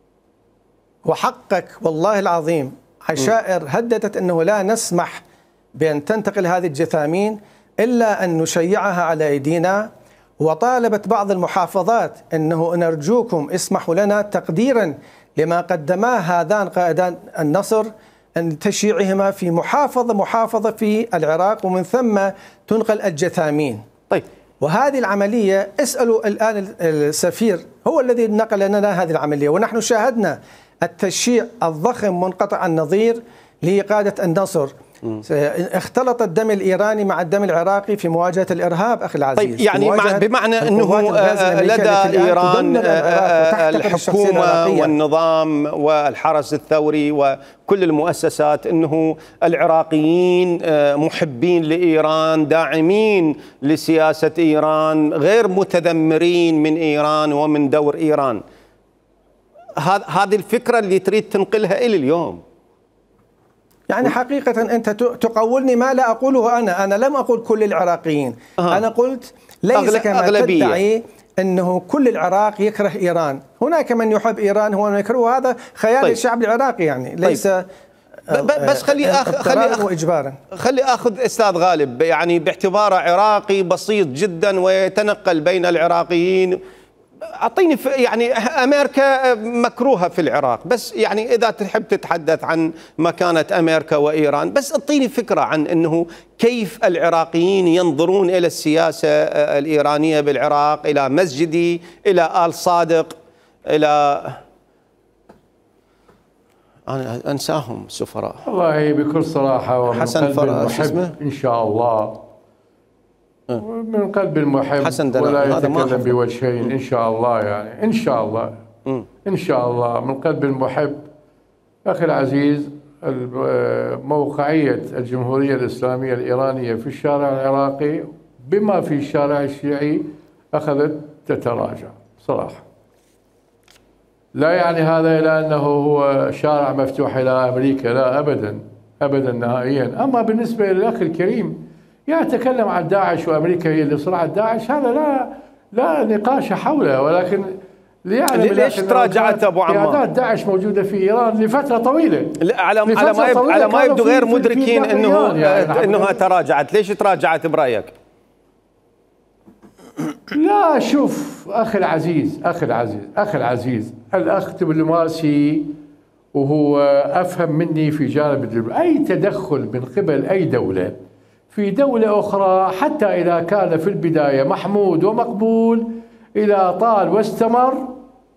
وحقك والله العظيم عشائر هددت أنه لا نسمح بأن تنتقل هذه الجثامين إلا أن نشيعها على أيدينا، وطالبت بعض المحافظات أنه نرجوكم اسمحوا لنا تقديرا لما قدما هذان قائدان النصر أن تشييعهما في محافظة محافظة في العراق، ومن ثم تنقل الجثامين. طيب، وهذه العملية اسألوا الآن السفير هو الذي نقل لنا هذه العملية، ونحن شاهدنا التشييع الضخم منقطع النظير لقادة النصر. اختلط الدم الإيراني مع الدم العراقي في مواجهة الإرهاب أخي العزيز. طيب يعني بمعنى أنه لدى إيران الحكومة والنظام والحرس الثوري وكل المؤسسات أنه العراقيين محبين لإيران، داعمين لسياسة إيران، غير متذمرين من إيران ومن دور إيران. هذه الفكرة اللي تريد تنقلها إلى اليوم. يعني حقيقة أنت تقولني ما لا أقوله أنا أنا لم أقول كل العراقيين. أه. أنا قلت ليس كما أغلبية. تدعي أنه كل العراق يكره إيران، هناك من يحب إيران هو من يكره، وهذا خيال طيب. الشعب العراقي، يعني ليس طيب. بس خلي أخ... خلي أخ... إجبارا. خلي أخذ أستاذ غالب يعني باعتباره عراقي بسيط جدا ويتنقل بين العراقيين. أعطيني يعني أمريكا مكروهة في العراق، بس يعني إذا تحب تتحدث عن مكانة أمريكا وإيران، بس أعطيني فكرة عن أنه كيف العراقيين ينظرون إلى السياسة الإيرانية بالعراق، إلى مسجدي، إلى آل صادق، إلى أنا أنساهم سفراء. والله بكل صراحة ومن حسن قلب المحب إن شاء الله، من قلب المحب ولا يتكلم بوجهين إن شاء الله، يعني إن شاء الله إن شاء الله من قلب المحب. أخي العزيز، موقعية الجمهورية الإسلامية الإيرانية في الشارع العراقي بما في الشارع الشيعي أخذت تتراجع صراحة. لا يعني هذا إلى أنه هو شارع مفتوح إلى أمريكا، لا أبدا أبدا نهائيا. أما بالنسبة للأخ الكريم يتكلم عن داعش وأمريكا هي اللي صنعت داعش، هذا لا لا نقاش حوله، ولكن ليعلم ليش تراجعت أبو عمار؟ قيادات داعش موجودة في إيران لفترة طويلة. على على ما يبدو على ما يبدو غير مدركين أنه يعني أنها تراجعت. ليش تراجعت برأيك؟ لا شوف أخي العزيز أخي العزيز أخي العزيز الأخ دبلوماسي وهو أفهم مني في جانب الدبلوماسي. أي تدخل من قبل أي دولة في دولة أخرى حتى إذا كان في البداية محمود ومقبول، إذا طال واستمر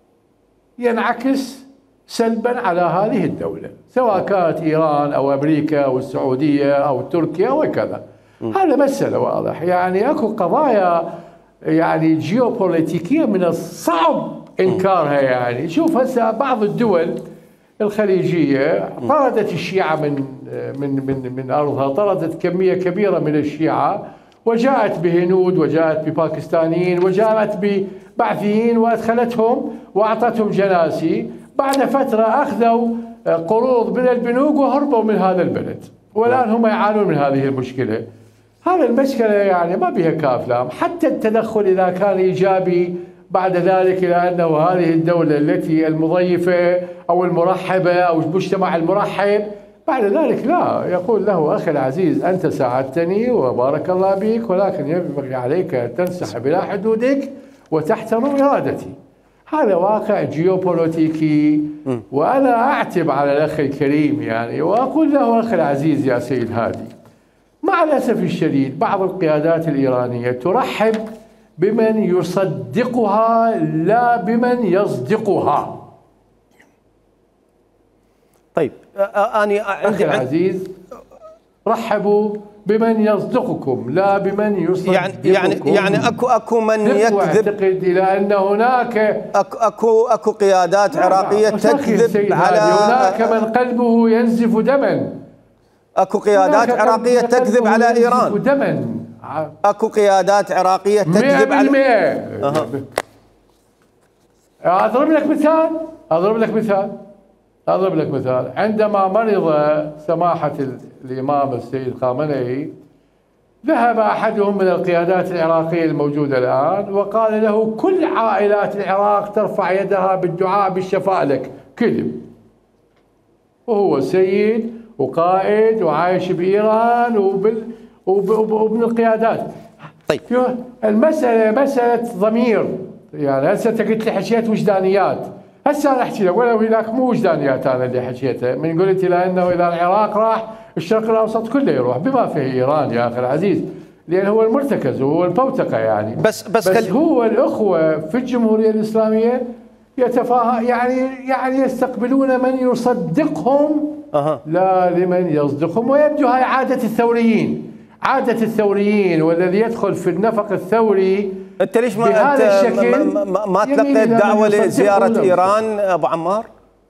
ينعكس سلبا على هذه الدولة، سواء كانت إيران أو أمريكا أو السعودية أو تركيا وكذا. هذا مسألة واضح. يعني أكو قضايا يعني جيوبوليتيكية من الصعب إنكارها. يعني شوف هسه بعض الدول الخليجية طردت الشيعة من من من من أرضها، طردت كمية كبيرة من الشيعة، وجاءت بهنود وجاءت بباكستانيين وجاءت ببعثيين وأدخلتهم وأعطتهم جناسي. بعد فترة أخذوا قروض من البنوك وهربوا من هذا البلد، والآن هم يعانون من هذه المشكلة. هذا المشكلة يعني ما بها كاف لام، حتى التدخل إذا كان إيجابي بعد ذلك إلى أنه هذه الدولة التي المضيفة أو المرحبة أو المجتمع المرحب، بعد ذلك لا، يقول له أخي العزيز أنت ساعدتني وبارك الله بك، ولكن ينبغي عليك أن تنسحب إلى حدودك وتحترم إرادتي. هذا واقع جيوبوليتيكي، وأنا أعتب على الأخ الكريم يعني، وأقول له أخي العزيز يا سيد هادي، مع الأسف الشديد بعض القيادات الإيرانية ترحب بمن يصدقها لا بمن يصدقها. طيب أنا أخي العزيز رحبوا بمن يصدقكم لا بمن يصدقكم. يعني يعني يعني اكو اكو من يكذب، اعتقد الى ان هناك اكو اكو, أكو قيادات عراقيه تكذب على، هناك من قلبه ينزف دما، اكو قيادات عراقيه تكذب على ايران دما، اكو قيادات عراقيه تكذب على مئة بالمئة. اضرب لك مثال اضرب لك مثال اضرب لك مثال عندما مرض سماحه الامام السيد خامنئي، ذهب احدهم من القيادات العراقيه الموجوده الان وقال له كل عائلات العراق ترفع يدها بالدعاء بالشفاء لك. كذب، وهو سيد وقائد وعايش بايران وبال ومن القيادات. طيب المساله مساله ضمير، يعني هسه انت قلت لي حكيت وجدانيات، هسه انا احكي لك ولو هناك مو وجدانيات انا اللي حكيته، من قلت الى انه اذا العراق راح الشرق الاوسط كله يروح بما فيه ايران يا اخي العزيز، لان هو المرتكز وهو البوتقه يعني. بس بس, بس هو الاخوه في الجمهوريه الاسلاميه يتفاهم يعني يعني يستقبلون من يصدقهم أه. لا لمن يصدقهم، ويبدو هاي عاده الثوريين، عاده الثوريين، والذي يدخل في النفق الثوري. انت ليش ما انت الشكل ما, ما, ما تلقيت دعوه لزياره ايران ابو عمار؟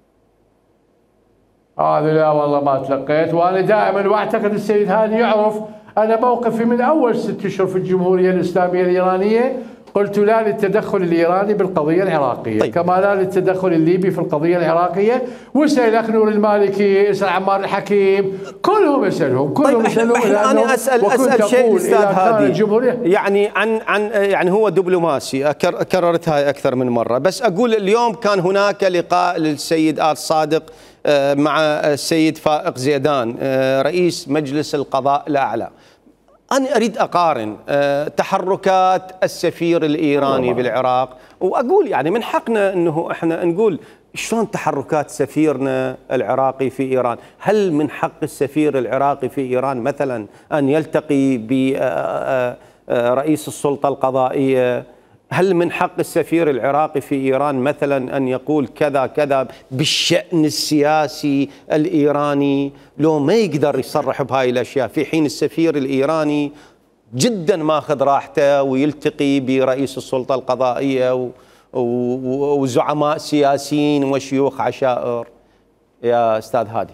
هذا لا والله ما تلقيت، وانا دائما واعتقد السيد هادي يعرف انا موقفي من اول ست اشهر في الجمهوريه الاسلاميه الايرانيه، قلت لا للتدخل الايراني بالقضيه العراقيه. طيب. كما لا للتدخل الليبي في القضيه العراقيه، واسال الاخ نور المالكي، اسال عمار الحكيم، كلهم اسالهم كلهم طيب اسالهم. انا اسال اسال شيء استاذ هادي، يعني عن عن يعني هو دبلوماسي، كررت هاي اكثر من مره، بس اقول اليوم كان هناك لقاء للسيد آل صادق مع السيد فائق زيدان رئيس مجلس القضاء الاعلى. أنا أريد أقارن تحركات السفير الإيراني بالعراق، وأقول يعني من حقنا أنه إحنا نقول شلون تحركات سفيرنا العراقي في إيران. هل من حق السفير العراقي في إيران مثلا أن يلتقي برئيس السلطة القضائية؟ هل من حق السفير العراقي في إيران مثلا أن يقول كذا كذا بالشأن السياسي الإيراني؟ لو ما يقدر يصرح بهاي الأشياء، في حين السفير الإيراني جدا ماخذ راحته ويلتقي برئيس السلطة القضائية وزعماء سياسيين وشيوخ عشائر. يا أستاذ هادي،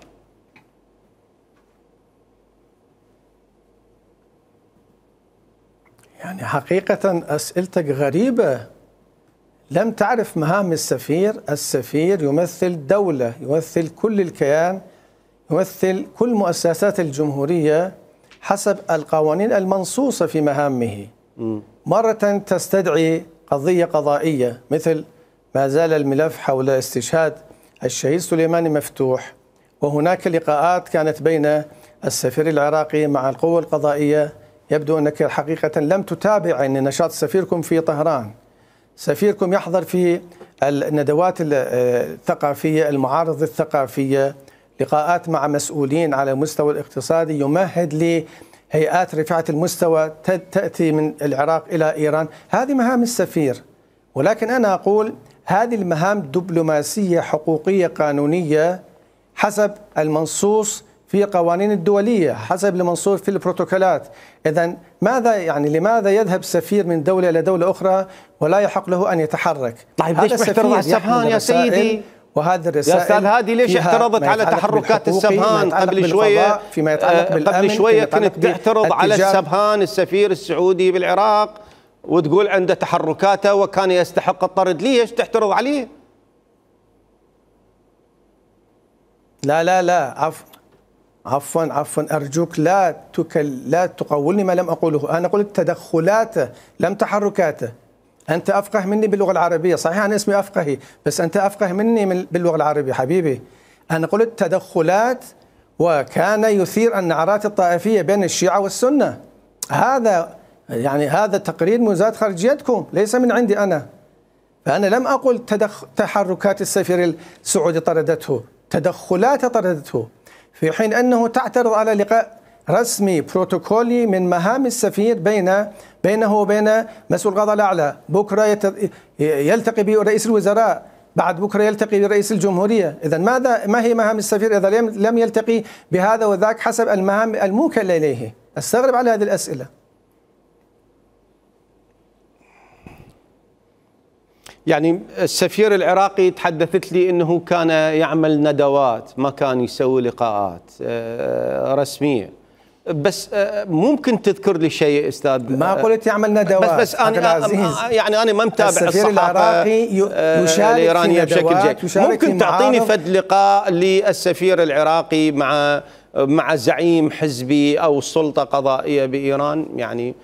يعني حقيقة أسئلتك غريبة، لم تعرف مهام السفير. السفير يمثل دولة، يمثل كل الكيان، يمثل كل مؤسسات الجمهورية حسب القوانين المنصوصة في مهامه. مرة تستدعي قضية قضائية مثل ما زال الملف حول استشهاد الشهيد سليماني مفتوح، وهناك لقاءات كانت بين السفير العراقي مع القوى القضائية. يبدو أنك حقيقة لم تتابع أن نشاط سفيركم في طهران. سفيركم يحضر في الندوات الثقافية، المعارض الثقافية، لقاءات مع مسؤولين على المستوى الاقتصادي، يمهد لهيئات رفعة المستوى تأتي من العراق إلى إيران. هذه مهام السفير، ولكن أنا أقول هذه المهام دبلوماسية حقوقية قانونية حسب المنصوص في القوانين الدولية، حسب المنصوص في البروتوكولات. إذن ماذا يعني لماذا يذهب سفير من دولة إلى دولة أخرى ولا يحق له أن يتحرك؟ طيب ليش محترض على السبهان يا سيدي؟ وهذه الرسائل يا أستاذ هادي ليش اعترضت على تحركات السبهان قبل شوية؟ فيما يتعلق بالأمن، قبل شوية كنت تعترض على السبهان السفير السعودي بالعراق وتقول عنده تحركاته وكان يستحق الطرد. ليش تعترض عليه؟ لا لا لا عفوا عفوا عفوا أرجوك لا تكل لا تقولني ما لم أقوله. أنا قلت تدخلاته لم تحركاته. أنت أفقه مني باللغة العربية، صحيح أنا اسمي أفقهي بس أنت أفقه مني باللغة العربية حبيبي. أنا قلت تدخلات، وكان يثير النعرات الطائفية بين الشيعة والسنة. هذا يعني هذا تقرير من وزارة خارجيتكم ليس من عندي أنا. فأنا لم أقل تدخ تحركات السفير السعودي طردته، تدخلات طردته، في حين أنه تعترض على لقاء رسمي بروتوكولي من مهام السفير بين بينه وبين مسؤول القضاء الأعلى. بكرة يلتقي برئيس الوزراء، بعد بكرة يلتقي برئيس الجمهورية. إذا ماذا ما هي مهام السفير إذا لم يلتقي بهذا وذاك حسب المهام الموكلة إليه؟ أستغرب على هذه الأسئلة. يعني السفير العراقي تحدثت لي أنه كان يعمل ندوات، ما كان يسوي لقاءات رسمية. بس ممكن تذكر لي شيء أستاذ؟ ما قلت يعمل ندوات، بس, بس أنا يعني أنا ما متابع السفير العراقي الإيرانية بشكل جيد. ممكن تعطيني فد لقاء للسفير العراقي مع مع زعيم حزبي أو سلطة قضائية بإيران؟ يعني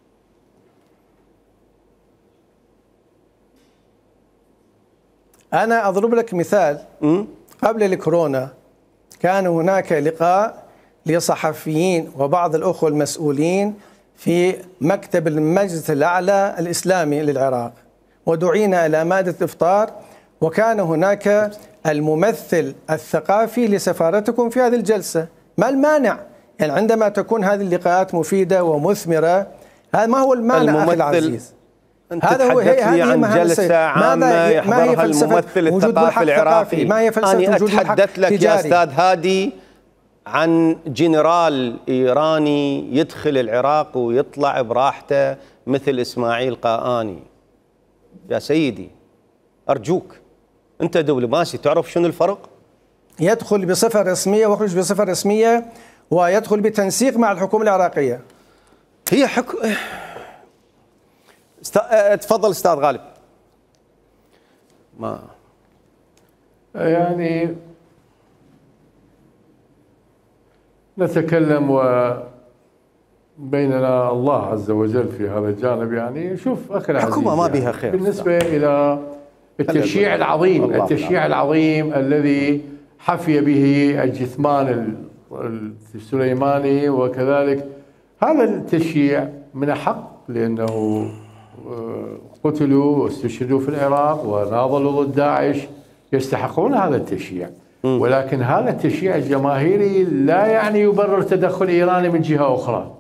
أنا أضرب لك مثال. قبل الكورونا كان هناك لقاء لصحفيين وبعض الأخوة المسؤولين في مكتب المجلس الأعلى الإسلامي للعراق، ودعينا إلى مائدة الإفطار، وكان هناك الممثل الثقافي لسفارتكم في هذه الجلسة. ما المانع؟ يعني عندما تكون هذه اللقاءات مفيدة ومثمرة، هذا ما هو المانع أخي العزيز؟ أنت تحدث لي عن جلسة عامة يحضرها الممثل الثقافي العراقي. ما هي فلسفة أنا وجود أتحدث لك يا أستاذ هادي عن جنرال إيراني يدخل العراق ويطلع براحته مثل إسماعيل قاآني. يا سيدي أرجوك، أنت دبلوماسي تعرف شنو الفرق؟ يدخل بصفة رسمية ويخرج بصفة رسمية، ويدخل بتنسيق مع الحكومة العراقية. هي حكم. است... تفضل استاذ غالب. ما يعني نتكلم وبيننا الله عز وجل في هذا الجانب. يعني شوف اخي العزيز، الحكومه ما يعني بها خير بالنسبه الى التشييع العظيم، التشييع العظيم الذي حفي به الجثمان السليماني، وكذلك هذا التشييع من حق، لانه قتلوا واستشهدوا في العراق وناضلوا ضد داعش، يستحقون هذا التشييع. ولكن هذا التشييع الجماهيري لا يعني يبرر تدخل إيراني من جهة أخرى.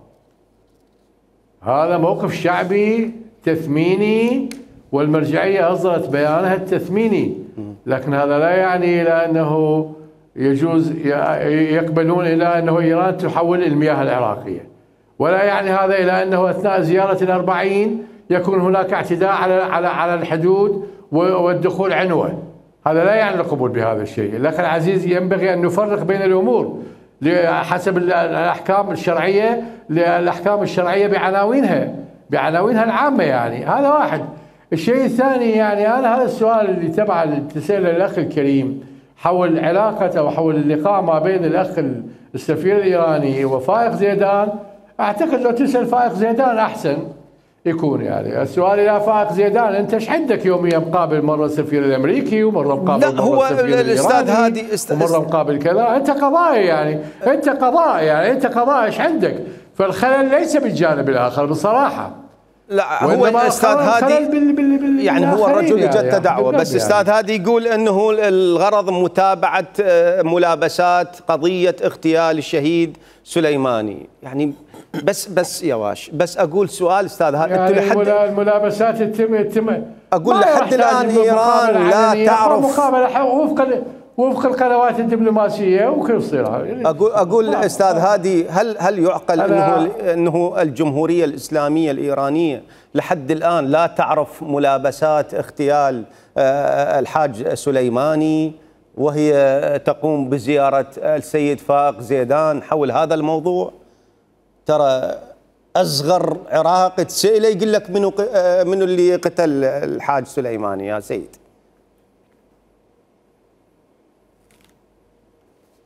هذا موقف شعبي تثميني، والمرجعية أصدرت بيانها التثميني، لكن هذا لا يعني إلى أنه يجوز يقبلون إلى أنه إيران تحول المياه العراقية، ولا يعني هذا إلى أنه أثناء زيارة الأربعين يكون هناك اعتداء على على على الحدود والدخول عنوة. هذا لا يعني القبول بهذا الشيء. لكن العزيز ينبغي أن نفرق بين الأمور حسب الأحكام الشرعية، الأحكام الشرعية بعناوينها بعناوينها العامة. يعني هذا واحد. الشيء الثاني، يعني أنا هذا السؤال اللي تبع تسأله الأخ الكريم حول علاقة أو حول اللقاء ما بين الأخ السفير الإيراني وفائق زيدان، أعتقد لو تسأل فائق زيدان أحسن يكون. يعني السؤال الى فائق زيدان، انت ايش عندك يوميا مقابل مره السفير الامريكي ومره مقابل لا هو الاستاذ هادي ومره مقابل كذا. انت قضايا، يعني انت قضاء يعني انت قضاء ايش عندك؟ فالخلل ليس بالجانب الاخر بصراحه. لا هو الاستاذ هادي بال بال بال يعني هو الرجل يعني جد دعوه، بس يعني استاذ هادي يقول انه الغرض متابعه ملابسات قضيه اغتيال الشهيد سليماني. يعني بس بس يا واش بس اقول سؤال استاذ هادي، يعني لحد الملابسات تتم تتم اقول لحد الان ايران لا تعرف مقابله وفق وفق القنوات الدبلوماسيه وكيف تصير. اقول اقول استاذ هادي، هل هل يعقل انه انه الجمهوريه الاسلاميه الايرانيه لحد الان لا تعرف ملابسات اغتيال الحاج سليماني، وهي تقوم بزياره السيد فائق زيدان حول هذا الموضوع؟ ترى اصغر عراقي تسأله يقول لك منو منو اللي قتل الحاج سليماني يا سيد.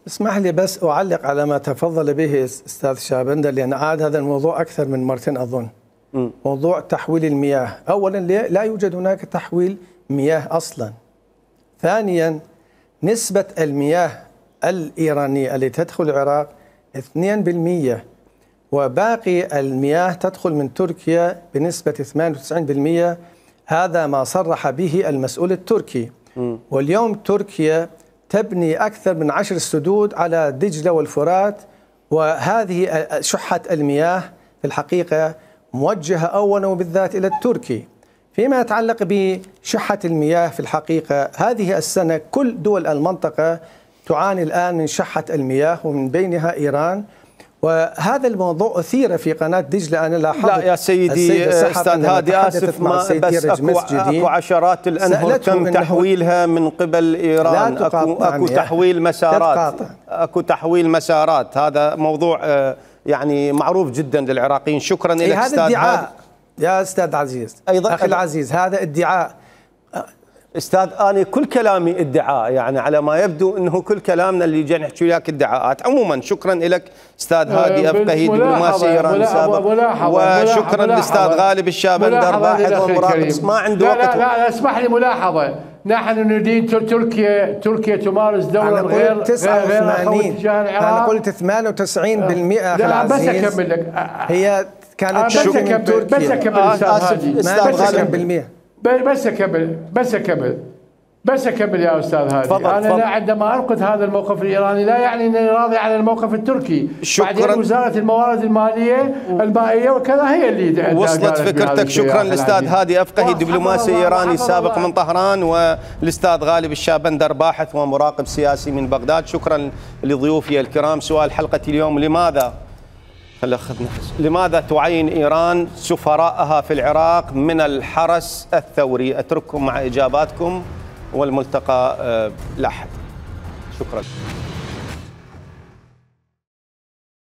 اسمح لي بس أعلق على ما تفضل به أستاذ شعبندر، لأن عاد هذا الموضوع أكثر من مرتين أظن. م. موضوع تحويل المياه، أولا لا يوجد هناك تحويل مياه أصلا. ثانيا نسبة المياه الإيرانية التي تدخل العراق اثنين بالمئة، وباقي المياه تدخل من تركيا بنسبة ثمانية وتسعين بالمئة. هذا ما صرح به المسؤول التركي. م. واليوم تركيا تبني أكثر من عشر سدود على دجلة والفرات، وهذه شحة المياه في الحقيقة موجهة أولا وبالذات إلى التركي. فيما يتعلق بشحة المياه في الحقيقة هذه السنة كل دول المنطقة تعاني الآن من شحة المياه ومن بينها إيران، وهذا الموضوع أثير في قناة دجلة. أنا لاحظت لا يا سيدي أستاذ هادي آسف، ما بس أكو, أكو عشرات الأنهر تم تحويلها من قبل إيران، أكو, أكو تحويل مسارات أكو تحويل مسارات هذا موضوع يعني معروف جدا للعراقيين. شكرا لك أستاذ هادي. يا أستاذ عزيز أيضا أخي العزيز، هذا ادعاء استاذ. انا كل كلامي ادعاء، يعني على ما يبدو انه كل كلامنا اللي جاي نحكي وياك ادعاءات. عموما شكرا لك استاذ هادي افقهي دبلوماسي ايراني سابق، وشكرا للاستاذ غالب الشابندر باحث ومراقب. ما عنده لا وقت. لا لا اسمح لي ملاحظه، نحن ندين تركيا تركيا تمارس دورا غير غير انا قلت ثمانية وتسعين بالمئة اخي العزيز. بس اكمل لك، هي كانت تركيا من تركيا. بس اكمل استاذ هادي، بس اكمل بس اكمل بس اكمل يا استاذ هادي. فضل انا فضل. لا عندما انقد هذا الموقف الايراني لا يعني انني راضي عن الموقف التركي. بعدين وزاره الموارد الماليه المائيه وكذا هي اللي وصلت فكرتك. شكرا للاستاذ هادي افقهي دبلوماسي ايراني سابق من طهران، والاستاذ غالب الشابندر باحث ومراقب سياسي من بغداد. شكرا لضيوفي الكرام. سؤال حلقه اليوم: لماذا لماذا تعين إيران سفراءها في العراق من الحرس الثوري؟ أترككم مع إجاباتكم والملتقى لاحقا. شكرا.